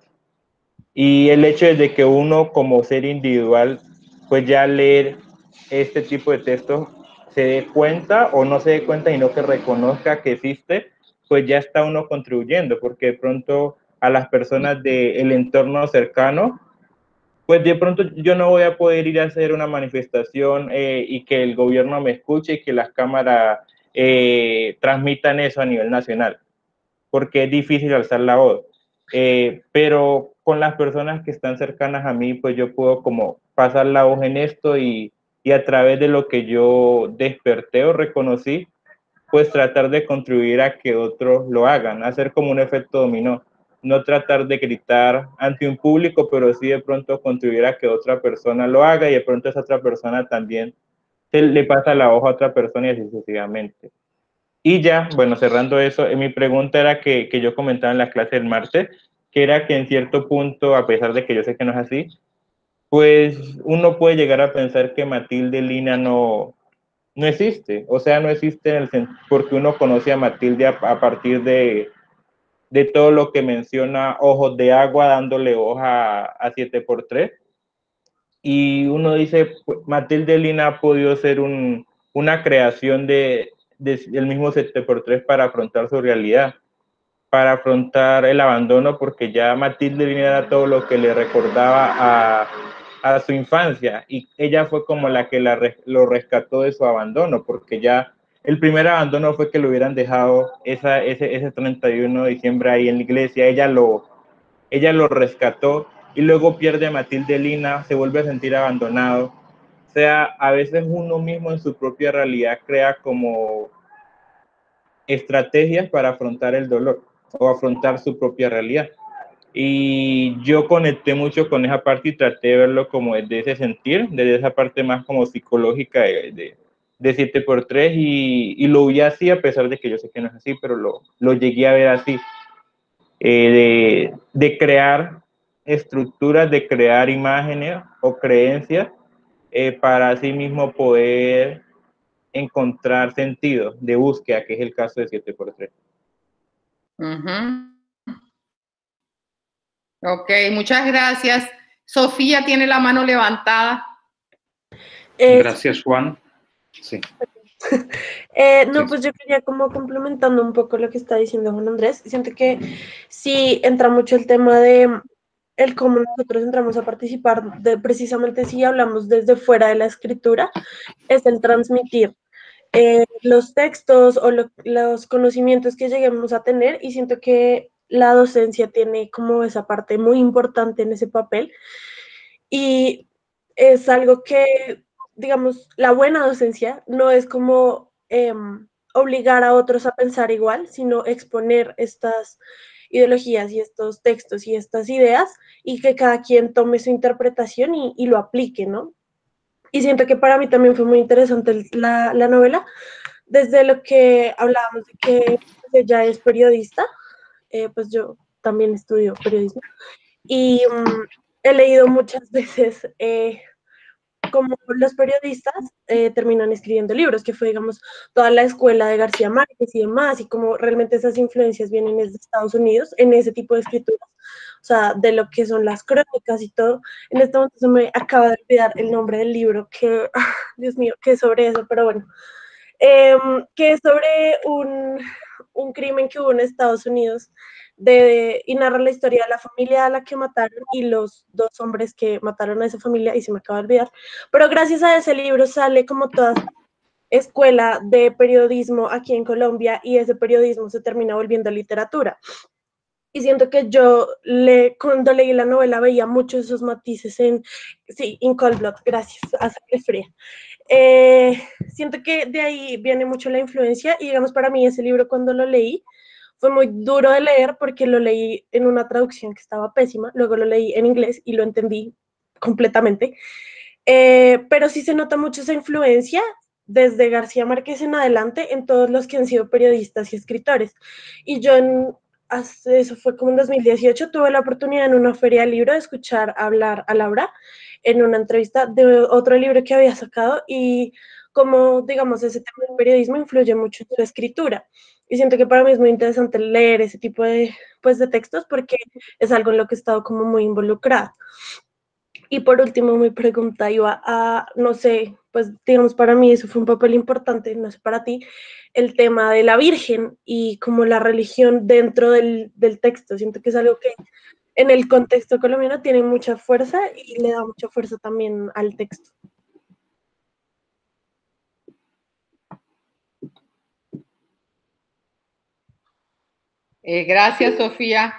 Y el hecho de que uno como ser individual, pues ya leer este tipo de textos, se dé cuenta o no se dé cuenta, sino que reconozca que existe, pues ya está uno contribuyendo, porque de pronto a las personas del entorno cercano, pues de pronto yo no voy a poder ir a hacer una manifestación eh, y que el gobierno me escuche y que las cámaras eh, transmitan eso a nivel nacional, porque es difícil alzar la voz. Eh, pero con las personas que están cercanas a mí, pues yo puedo como pasar la voz en esto, y, y a través de lo que yo desperté o reconocí, pues tratar de contribuir a que otros lo hagan, hacer como un efecto dominó. No tratar de gritar ante un público, pero sí de pronto contribuir a que otra persona lo haga, y de pronto esa otra persona también se le pasa la hoja a otra persona, y así sucesivamente. Y ya, bueno, cerrando eso, mi pregunta era que, que yo comentaba en la clase del martes, que era que en cierto punto, a pesar de que yo sé que no es así, pues uno puede llegar a pensar que Matilde Lina no, no existe. O sea, no existe en el, porque uno conoce a Matilde a, a partir de, de todo lo que menciona Ojos de Agua, dándole hoja a siete por tres. Y uno dice, pues, Matilde Lina ha podido ser un, una creación de, de, del mismo siete por tres para afrontar su realidad. para afrontar el abandono, porque ya Matilde Lina era todo lo que le recordaba a, a su infancia, y ella fue como la que la, lo rescató de su abandono, porque ya el primer abandono fue que lo hubieran dejado esa, ese, ese treinta y uno de diciembre ahí en la iglesia. Ella lo, ella lo rescató, y luego pierde a Matilde Lina, se vuelve a sentir abandonado. O sea, a veces uno mismo en su propia realidad crea como estrategias para afrontar el dolor o afrontar su propia realidad. Y yo conecté mucho con esa parte y traté de verlo como desde ese sentir, desde esa parte más como psicológica de, de, de siete por tres, y, y lo vi así, a pesar de que yo sé que no es así, pero lo, lo llegué a ver así, eh, de, de crear estructuras, de crear imágenes o creencias eh, para así mismo poder encontrar sentido de búsqueda, que es el caso de siete por tres. Uh-huh. Ok, muchas gracias. Sofía tiene la mano levantada. Eh, gracias, Juan. Sí. eh, no, sí. pues yo quería como complementando un poco lo que está diciendo Juan Andrés. Siento que sí entra mucho el tema de el cómo nosotros entramos a participar, de, precisamente si hablamos desde fuera de la escritura, es el transmitir eh, los textos o lo, los conocimientos que lleguemos a tener, y siento que la docencia tiene como esa parte muy importante en ese papel, y es algo que, digamos, la buena docencia no es como eh, obligar a otros a pensar igual, sino exponer estas ideologías y estos textos y estas ideas, y que cada quien tome su interpretación y, y lo aplique, ¿no? Y siento que para mí también fue muy interesante la, la novela, desde lo que hablábamos de que ella es periodista, eh, pues yo también estudio periodismo, y um, he leído muchas veces eh, como los periodistas eh, terminan escribiendo libros, que fue, digamos, toda la escuela de García Márquez y demás, y como realmente esas influencias vienen desde Estados Unidos en ese tipo de escrituras, o sea, de lo que son las crónicas y todo. En este momento se me acaba de olvidar el nombre del libro, que, Dios mío, que es sobre eso, pero bueno, eh, que es sobre un, un crimen que hubo en Estados Unidos, de, y narra la historia de la familia a la que mataron y los dos hombres que mataron a esa familia, y se me acaba de olvidar, pero gracias a ese libro sale como toda escuela de periodismo aquí en Colombia, y ese periodismo se termina volviendo literatura. Y siento que yo, le, cuando leí la novela, veía muchos de esos matices en, sí, In Cold Blood, gracias, a Sangre Fría. Eh, siento que de ahí viene mucho la influencia, y digamos, para mí ese libro, cuando lo leí, fue muy duro de leer porque lo leí en una traducción que estaba pésima, luego lo leí en inglés y lo entendí completamente, eh, pero sí se nota mucho esa influencia desde García Márquez en adelante en todos los que han sido periodistas y escritores. Y yo, en, hace, eso fue como en dos mil dieciocho, tuve la oportunidad en una feria del libro de escuchar hablar a Laura en una entrevista de otro libro que había sacado, y como, digamos, ese tema del periodismo influye mucho en su escritura. Y siento que para mí es muy interesante leer ese tipo de, pues, de textos, porque es algo en lo que he estado como muy involucrada. Y por último, mi pregunta iba a, no sé, pues digamos, para mí eso fue un papel importante, no sé para ti, el tema de la Virgen y como la religión dentro del, del texto. Siento que es algo que en el contexto colombiano tiene mucha fuerza y le da mucha fuerza también al texto. Eh, gracias, Sofía.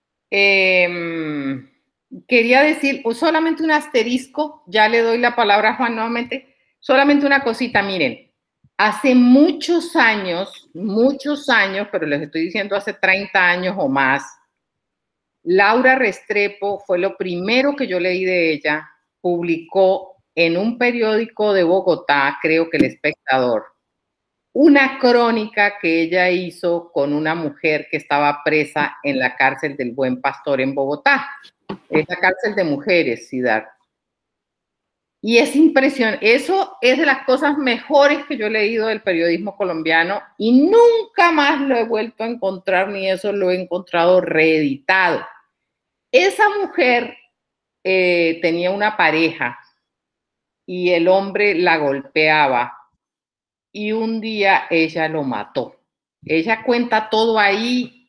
Eh, quería decir solamente un asterisco, ya le doy la palabra a Juan nuevamente, solamente una cosita, miren, hace muchos años, muchos años, pero les estoy diciendo hace treinta años o más, Laura Restrepo fue lo primero que yo leí de ella, publicó en un periódico de Bogotá, creo que El Espectador, una crónica que ella hizo con una mujer que estaba presa en la cárcel del Buen Pastor en Bogotá. Es la cárcel de mujeres, Ciudad. Y es impresionante. Eso es de las cosas mejores que yo he leído del periodismo colombiano, y nunca más lo he vuelto a encontrar, ni eso lo he encontrado reeditado. Esa mujer eh, tenía una pareja y el hombre la golpeaba, y un día ella lo mató. Ella cuenta todo ahí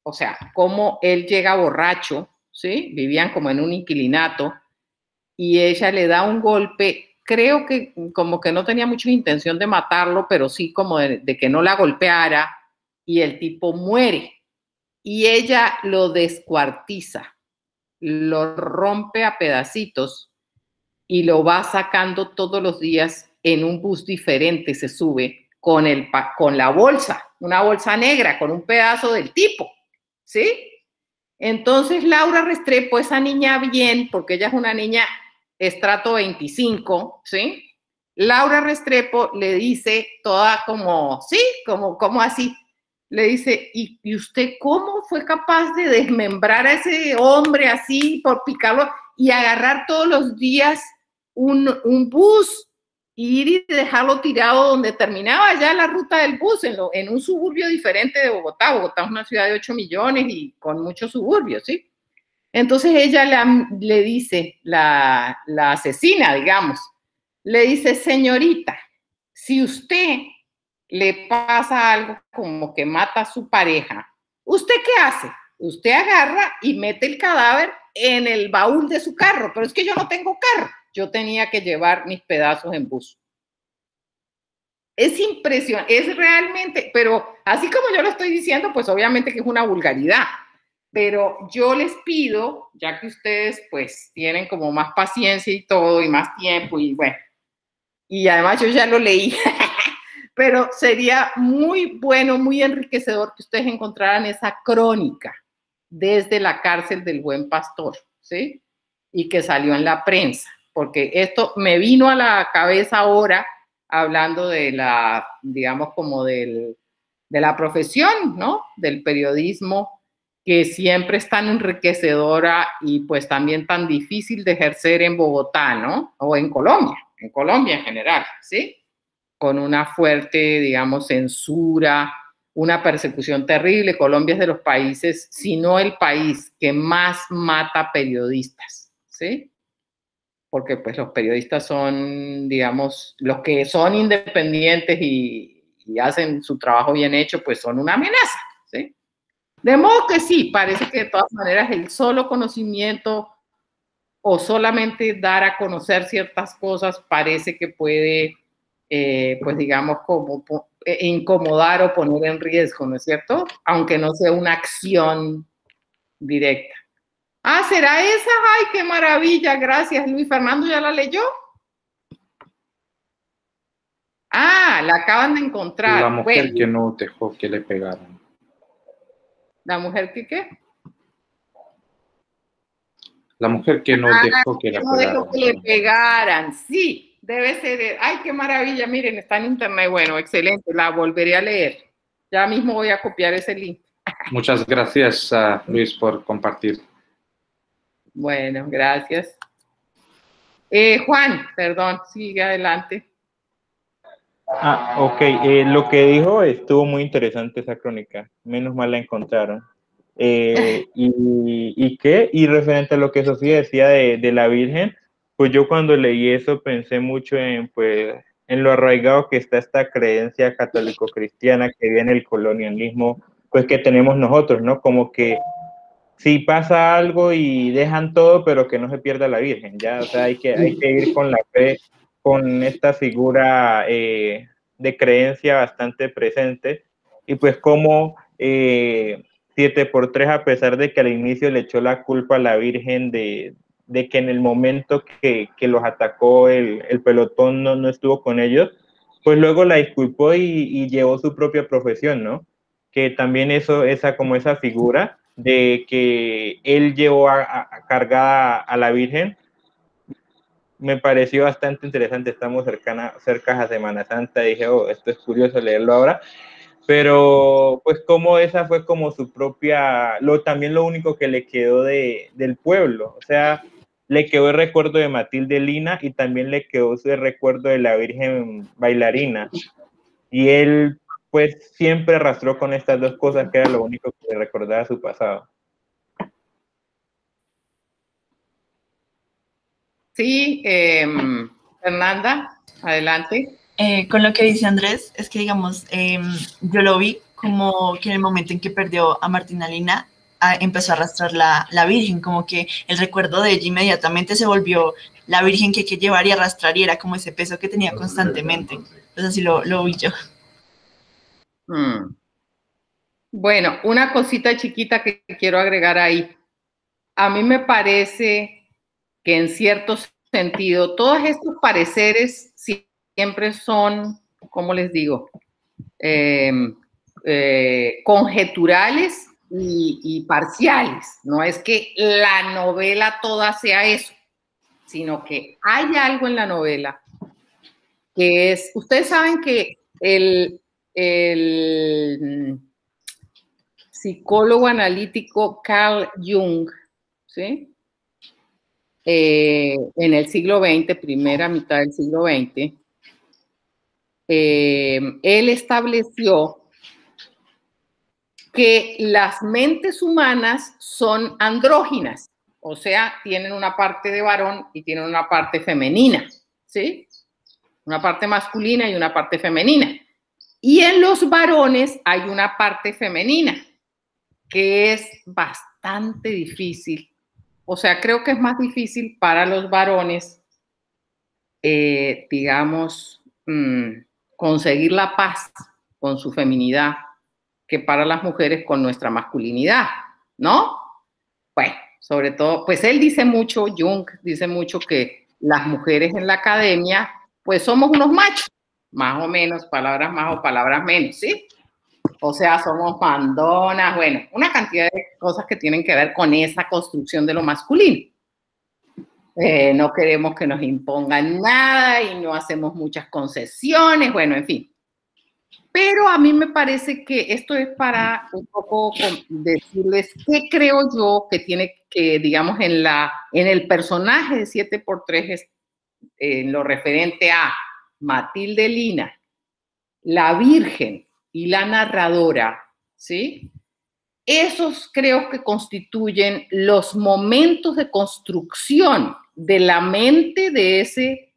o sea, cómo él llega borracho, ¿sí? Vivían como en un inquilinato y ella le da un golpe, creo que como que no tenía mucha intención de matarlo, pero sí como de, de que no la golpeara y el tipo muere. Y ella lo descuartiza, lo rompe a pedacitos y lo va sacando todos los días en un bus diferente, se sube con, el, con la bolsa, una bolsa negra con un pedazo del tipo, ¿sí? Entonces Laura Restrepo, esa niña bien, porque ella es una niña estrato veinticinco, ¿sí? Laura Restrepo le dice toda como, sí, como, como así, le dice, ¿y, ¿y usted cómo fue capaz de desmembrar a ese hombre así por picarlo y agarrar todos los días un, un bus y ir y dejarlo tirado donde terminaba ya la ruta del bus, en, lo, en un suburbio diferente de Bogotá? Bogotá es una ciudad de ocho millones y con muchos suburbios, ¿sí? Entonces ella la, le dice, la, la asesina, digamos, le dice, señorita, si usted le pasa algo como que mata a su pareja, ¿usted qué hace? Usted agarra y mete el cadáver en el baúl de su carro, pero es que yo no tengo carro, yo tenía que llevar mis pedazos en bus. Es impresionante, es realmente, pero así como yo lo estoy diciendo, pues obviamente que es una vulgaridad, pero yo les pido, ya que ustedes pues tienen como más paciencia y todo, y más tiempo, y bueno, y además yo ya lo leí, pero sería muy bueno, muy enriquecedor que ustedes encontraran esa crónica desde la cárcel del Buen Pastor, ¿sí? Y que salió en la prensa, porque esto me vino a la cabeza ahora hablando de la, digamos, como del, de la profesión, ¿no? Del periodismo, que siempre es tan enriquecedora y pues también tan difícil de ejercer en Bogotá, ¿no? O en Colombia, en Colombia en general, ¿sí? Con una fuerte, digamos, censura, una persecución terrible. Colombia es de los países, si no el país que más mata periodistas, ¿sí? Porque pues los periodistas son, digamos, los que son independientes y, y hacen su trabajo bien hecho, pues son una amenaza, ¿sí? De modo que sí, parece que de todas maneras el solo conocimiento o solamente dar a conocer ciertas cosas parece que puede, eh, pues digamos, como incomodar o poner en riesgo, ¿no es cierto? Aunque no sea una acción directa. Ah, ¿será esa? ¡Ay, qué maravilla! Gracias, Luis Fernando, ¿ya la leyó? Ah, la acaban de encontrar. La mujer bueno, que no dejó que le pegaran. ¿La mujer que qué? La mujer que no ah, dejó que, que la no pegaran. dejó que le pegaran. Sí, debe ser. ¡Ay, qué maravilla! Miren, está en internet. Bueno, excelente. La volveré a leer. Ya mismo voy a copiar ese link. Muchas gracias, uh, Luis, por compartir. Bueno, gracias. Eh, Juan, perdón, sigue adelante. Ah, ok. Eh, lo que dijo estuvo muy interesante esa crónica. Menos mal la encontraron. Eh, y, ¿Y qué? Y referente a lo que Sofía decía de, de la Virgen, pues yo cuando leí eso pensé mucho en, pues, en lo arraigado que está esta creencia católico-cristiana que viene el colonialismo, pues que tenemos nosotros, ¿no? Como que si pasa algo y dejan todo, pero que no se pierda la Virgen, ¿ya? O sea, hay que, hay que ir con la fe, con esta figura eh, de creencia bastante presente, y pues como eh, siete por tres, a pesar de que al inicio le echó la culpa a la Virgen de, de que en el momento que, que los atacó el, el pelotón no, no estuvo con ellos, pues luego la disculpó y, y llevó su propia profesión, ¿no? Que también eso, esa como esa figura de que él llevó a, a cargada a la Virgen, me pareció bastante interesante. Estamos cercana, cerca a Semana Santa, dije, oh, esto es curioso leerlo ahora, pero pues como esa fue como su propia, lo, también lo único que le quedó de, del pueblo, o sea, le quedó el recuerdo de Matilde Lina y también le quedó el recuerdo de la Virgen bailarina, y él pues siempre arrastró con estas dos cosas, que era lo único que le recordaba su pasado. Sí, eh, Fernanda, adelante. Eh, con lo que dice Andrés, es que digamos, eh, yo lo vi como que en el momento en que perdió a Martina Lina, a, empezó a arrastrar la, la Virgen, como que el recuerdo de ella inmediatamente se volvió la Virgen que hay que llevar y arrastrar, y era como ese peso que tenía constantemente. Entonces así lo, lo vi yo. Hmm. Bueno, una cosita chiquita que quiero agregar ahí. A mí me parece que en cierto sentido, todos estos pareceres siempre son, ¿cómo les digo? Eh, eh, conjeturales y, y parciales. No es que la novela toda sea eso, sino que hay algo en la novela que es, ustedes saben que el, el psicólogo analítico Carl Jung, ¿sí? Eh, en el siglo veinte, primera mitad del siglo veinte, eh, él estableció que las mentes humanas son andróginas, o sea, tienen una parte de varón y tienen una parte femenina, ¿sí? Una parte masculina y una parte femenina. Y en los varones hay una parte femenina que es bastante difícil. O sea, creo que es más difícil para los varones, eh, digamos, mmm, conseguir la paz con su feminidad que para las mujeres con nuestra masculinidad, ¿no? Bueno, sobre todo, pues él dice mucho, Jung dice mucho que las mujeres en la academia, pues somos unos machos, más o menos, palabras más o palabras menos, ¿sí? O sea, somos mandonas, bueno, una cantidad de cosas que tienen que ver con esa construcción de lo masculino. Eh, no queremos que nos impongan nada y no hacemos muchas concesiones, bueno, en fin. Pero a mí me parece que esto es para un poco decirles qué creo yo que tiene que, digamos, en, la, en el personaje de siete por tres, en lo referente a Matilde Lina, la Virgen y la narradora, ¿sí? Esos creo que constituyen los momentos de construcción de la mente de ese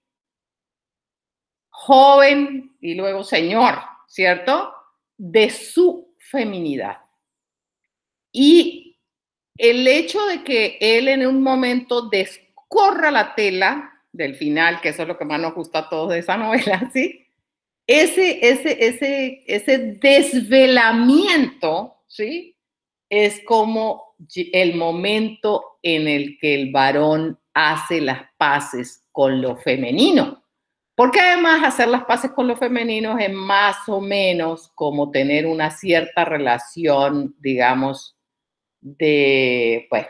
joven y luego señor, ¿cierto? De su feminidad. Y el hecho de que él en un momento descorra la tela del final, que eso es lo que más nos gusta a todos de esa novela, ¿sí? Ese, ese, ese, ese desvelamiento, ¿sí? Es como el momento en el que el varón hace las paces con lo femenino. Porque además hacer las paces con lo femenino es más o menos como tener una cierta relación, digamos, de, pues,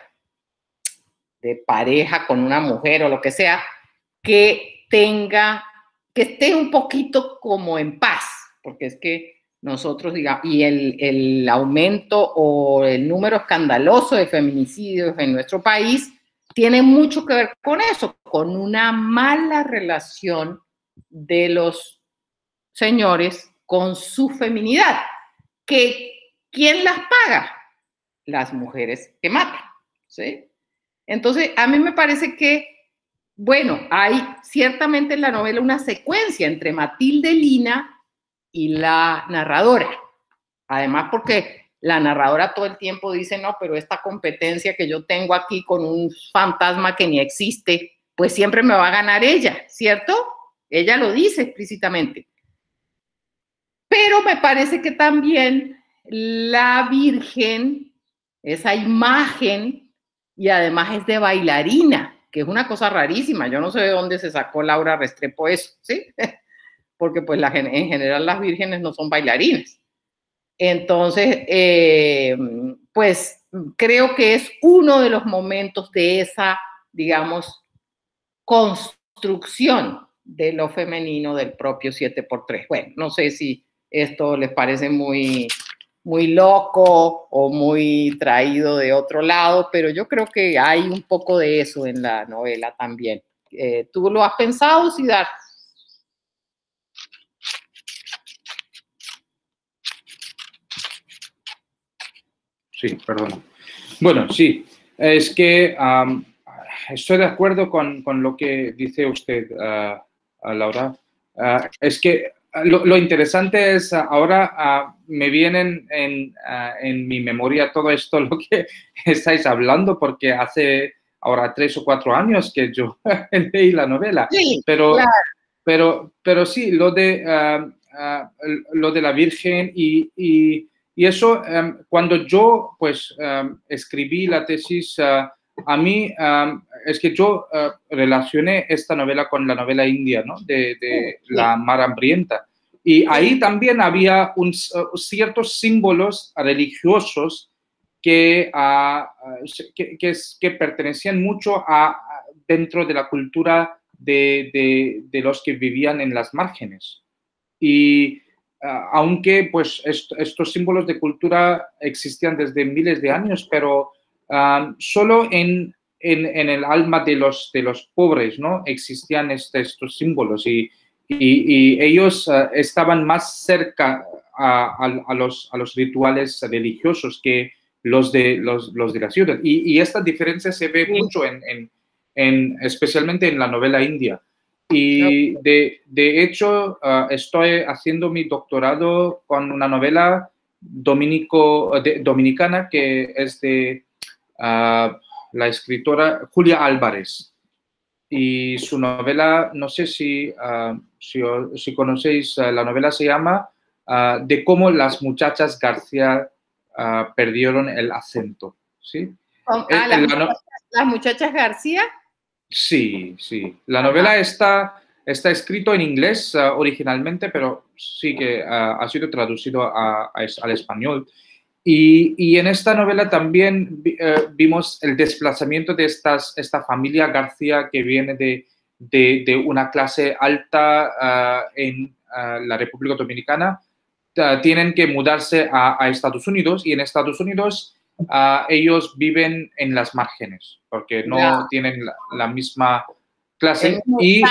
de pareja con una mujer o lo que sea, que tenga, que esté un poquito como en paz, porque es que nosotros, digamos, y el, el aumento o el número escandaloso de feminicidios en nuestro país tiene mucho que ver con eso, con una mala relación de los señores con su feminidad. Que, ¿quién las paga? Las mujeres que matan, ¿sí? Entonces, a mí me parece que, bueno, hay ciertamente en la novela una secuencia entre Matilde Lina y la narradora. Además, porque la narradora todo el tiempo dice, no, pero esta competencia que yo tengo aquí con un fantasma que ni existe, pues siempre me va a ganar ella, ¿cierto? Ella lo dice explícitamente. Pero me parece que también la Virgen, esa imagen, y además es de bailarina, que es una cosa rarísima. Yo no sé de dónde se sacó Laura Restrepo eso, ¿sí? Porque pues la, en general las vírgenes no son bailarinas. Entonces, eh, pues creo que es uno de los momentos de esa, digamos, construcción de lo femenino del propio siete por tres. Bueno, no sé si esto les parece muy, muy loco o muy traído de otro lado, pero yo creo que hay un poco de eso en la novela también. Eh, ¿Tú lo has pensado, Sidar? Sí, perdón. Bueno, sí, es que um, estoy de acuerdo con, con lo que dice usted, uh, Laura. Uh, es que lo, lo interesante es, uh, ahora uh, me vienen en, uh, en mi memoria todo esto, lo que estáis hablando, porque hace ahora tres o cuatro años que yo leí la novela. Sí, pero, claro. pero, pero sí, lo de, uh, uh, lo de la Virgen y, y, y eso, um, cuando yo pues um, escribí la tesis, uh, a mí um, es que yo uh, relacioné esta novela con la novela india, ¿no? De, de Sí. La Mar Hambrienta. Y ahí también había un, uh, ciertos símbolos religiosos que, uh, que, que, que pertenecían mucho a, a dentro de la cultura de, de, de los que vivían en las márgenes. Y uh, aunque pues est estos símbolos de cultura existían desde miles de años, pero uh, solo en, en, en el alma de los, de los pobres, ¿no? Existían este, estos símbolos y, y, y ellos uh, estaban más cerca a, a, a, los, a los rituales religiosos que los de, los, los de la ciudad. Y, y esta diferencia se ve mucho en, en, en, especialmente en la novela india. Y de, de hecho, uh, estoy haciendo mi doctorado con una novela dominico, de, dominicana que es de uh, la escritora Julia Álvarez. Y su novela, no sé si, uh, si, si conocéis, uh, la novela se llama uh, De cómo las muchachas García uh, perdieron el acento. ¿Sí? Ah, ¿las, el, muchachas, ¿las muchachas García? Sí, sí. La novela está, está escrito en inglés uh, originalmente, pero sí que uh, ha sido traducido a, a, al español. Y, y en esta novela también uh, vimos el desplazamiento de estas, esta familia García que viene de, de, de una clase alta uh, en uh, la República Dominicana. Uh, tienen que mudarse a, a Estados Unidos y en Estados Unidos Uh, ellos viven en las márgenes porque no yeah. tienen la, la misma clase. Y,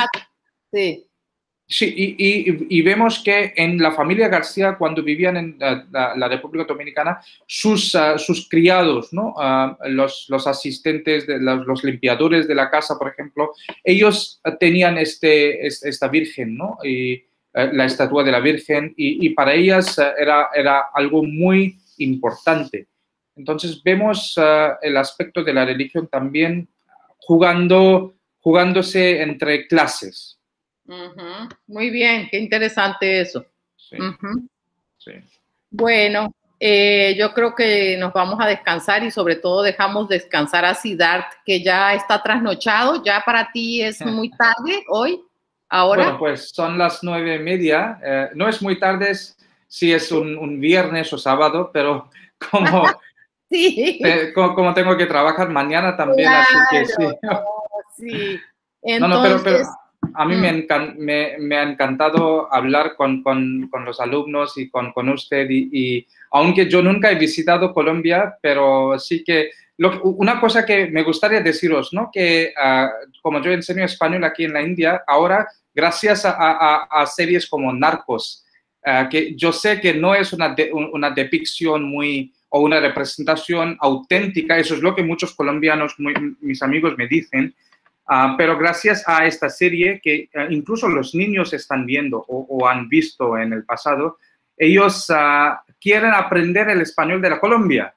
sí. Sí, y, y, y vemos que en la familia García, cuando vivían en la, la, la República Dominicana, sus, uh, sus criados, ¿no? Uh, los, los asistentes, de los, los limpiadores de la casa, por ejemplo, ellos tenían este, esta virgen, ¿no? Y, uh, la estatua de la Virgen, y, y para ellas uh, era, era algo muy importante. Entonces vemos uh, el aspecto de la religión también jugando, jugándose entre clases. Uh-huh. Muy bien, qué interesante eso. Sí. Uh-huh. Sí. Bueno, eh, yo creo que nos vamos a descansar y sobre todo dejamos descansar a Siddharth, que ya está trasnochado. Ya para ti es muy tarde hoy, ahora. Bueno, pues son las nueve y media. Eh, no es muy tarde si es un, un viernes o sábado, pero como... Sí. Eh, como, como tengo que trabajar mañana también, claro, así que sí. No, sí. Entonces, no, no, pero, pero a mí mm. me, encan me, me ha encantado hablar con, con, con los alumnos y con, con usted. Y, y aunque yo nunca he visitado Colombia, pero sí que... Lo, una cosa que me gustaría deciros, ¿no? Que uh, como yo enseño español aquí en la India, ahora, gracias a, a, a series como Narcos, uh, que yo sé que no es una, de, una depicción muy... o una representación auténtica, eso es lo que muchos colombianos, muy, mis amigos me dicen, uh, pero gracias a esta serie que uh, incluso los niños están viendo o, o han visto en el pasado, ellos uh, quieren aprender el español de la Colombia.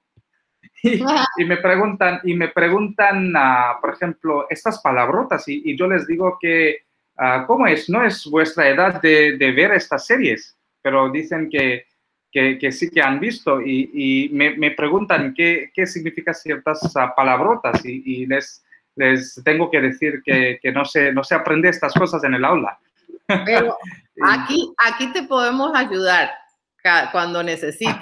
Y, y me preguntan, y me preguntan uh, por ejemplo, estas palabrotas, y, y yo les digo que, uh, ¿cómo es? No es vuestra edad de, de ver estas series, pero dicen que Que, que sí que han visto y, y me, me preguntan qué, qué significan ciertas uh, palabrotas y, y les, les tengo que decir que, que no, se, no se aprende estas cosas en el aula. Pero aquí, aquí te podemos ayudar cuando necesites.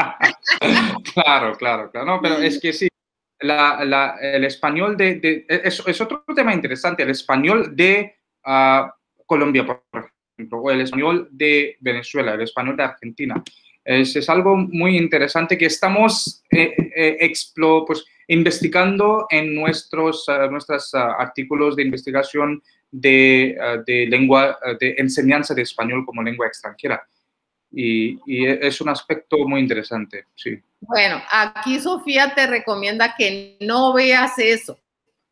Claro, claro, claro. No, pero es que sí, la, la, el español de... de es, es otro tema interesante, el español de uh, Colombia, por ejemplo, o el español de Venezuela, el español de Argentina. Es, es algo muy interesante que estamos eh, eh, explo, pues, investigando en nuestros uh, nuestros uh, artículos de investigación de, uh, de lengua, uh, de enseñanza de español como lengua extranjera. Y, y es un aspecto muy interesante, sí. Bueno, aquí Sofía te recomienda que no veas eso.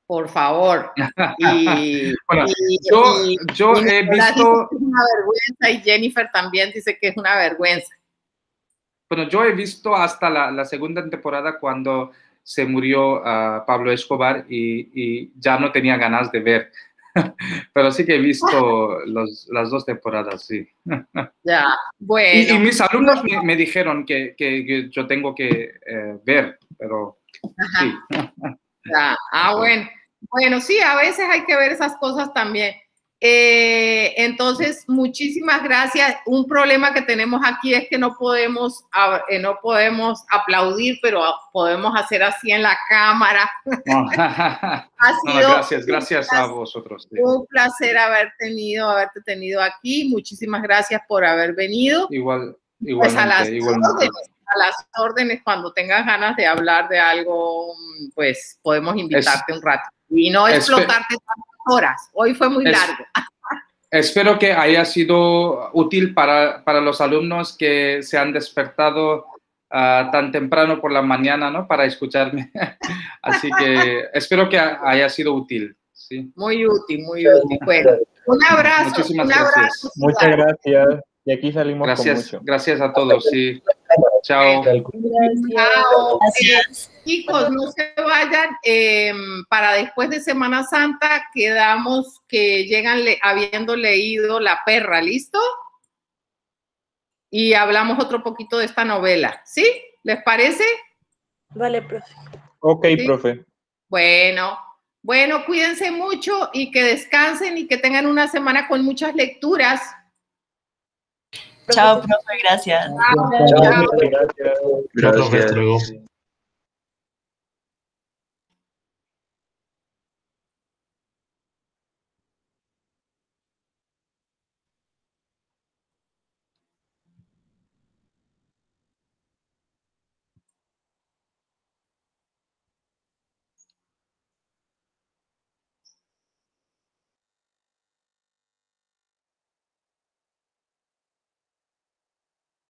por favor. Y, bueno, y, yo, y, yo y he visto... Es una vergüenza y Jennifer también dice que es una vergüenza. Bueno, yo he visto hasta la, la segunda temporada cuando se murió uh, Pablo Escobar y, y ya no tenía ganas de ver. Pero sí que he visto los, las dos temporadas, sí. Ya, bueno. Y, y mis alumnos me, me dijeron que, que, que yo tengo que eh, ver, pero Ajá. sí. Ya. Ah, bueno. Bueno, sí, a veces hay que ver esas cosas también. Eh, entonces, muchísimas gracias. Un problema que tenemos aquí es que no podemos, eh, no podemos aplaudir, pero podemos hacer así en la cámara. No. Ha sido no, gracias, gracias a vosotros. Sí. Un placer haber tenido, haberte tenido aquí. Muchísimas gracias por haber venido. Igual, igualmente, pues a las igualmente. órdenes, a las órdenes, cuando tengas ganas de hablar de algo, pues podemos invitarte es, un rato. Y no explotarte tantas horas. Hoy fue muy es, largo. Espero que haya sido útil para, para los alumnos que se han despertado uh, tan temprano por la mañana, ¿no? Para escucharme. Así que espero que haya sido útil. Sí. Muy útil, muy útil. Bueno, un abrazo. Muchísimas un gracias. Abrazo, Muchas gracias. Y aquí salimos gracias, con mucho. Gracias a todos. Sí. Chao. Gracias. Chao. Gracias. Eh, chicos, no se vayan. Eh, para después de Semana Santa quedamos que llegan le habiendo leído La Perra, ¿listo? Y hablamos otro poquito de esta novela. ¿Sí? ¿Les parece? Vale, profe. Ok, ¿Sí? profe. Bueno. Bueno, cuídense mucho y que descansen y que tengan una semana con muchas lecturas. Chao, profe, gracias. Chao, Chao, chao. profe, gracias. Chao, profe, hasta luego.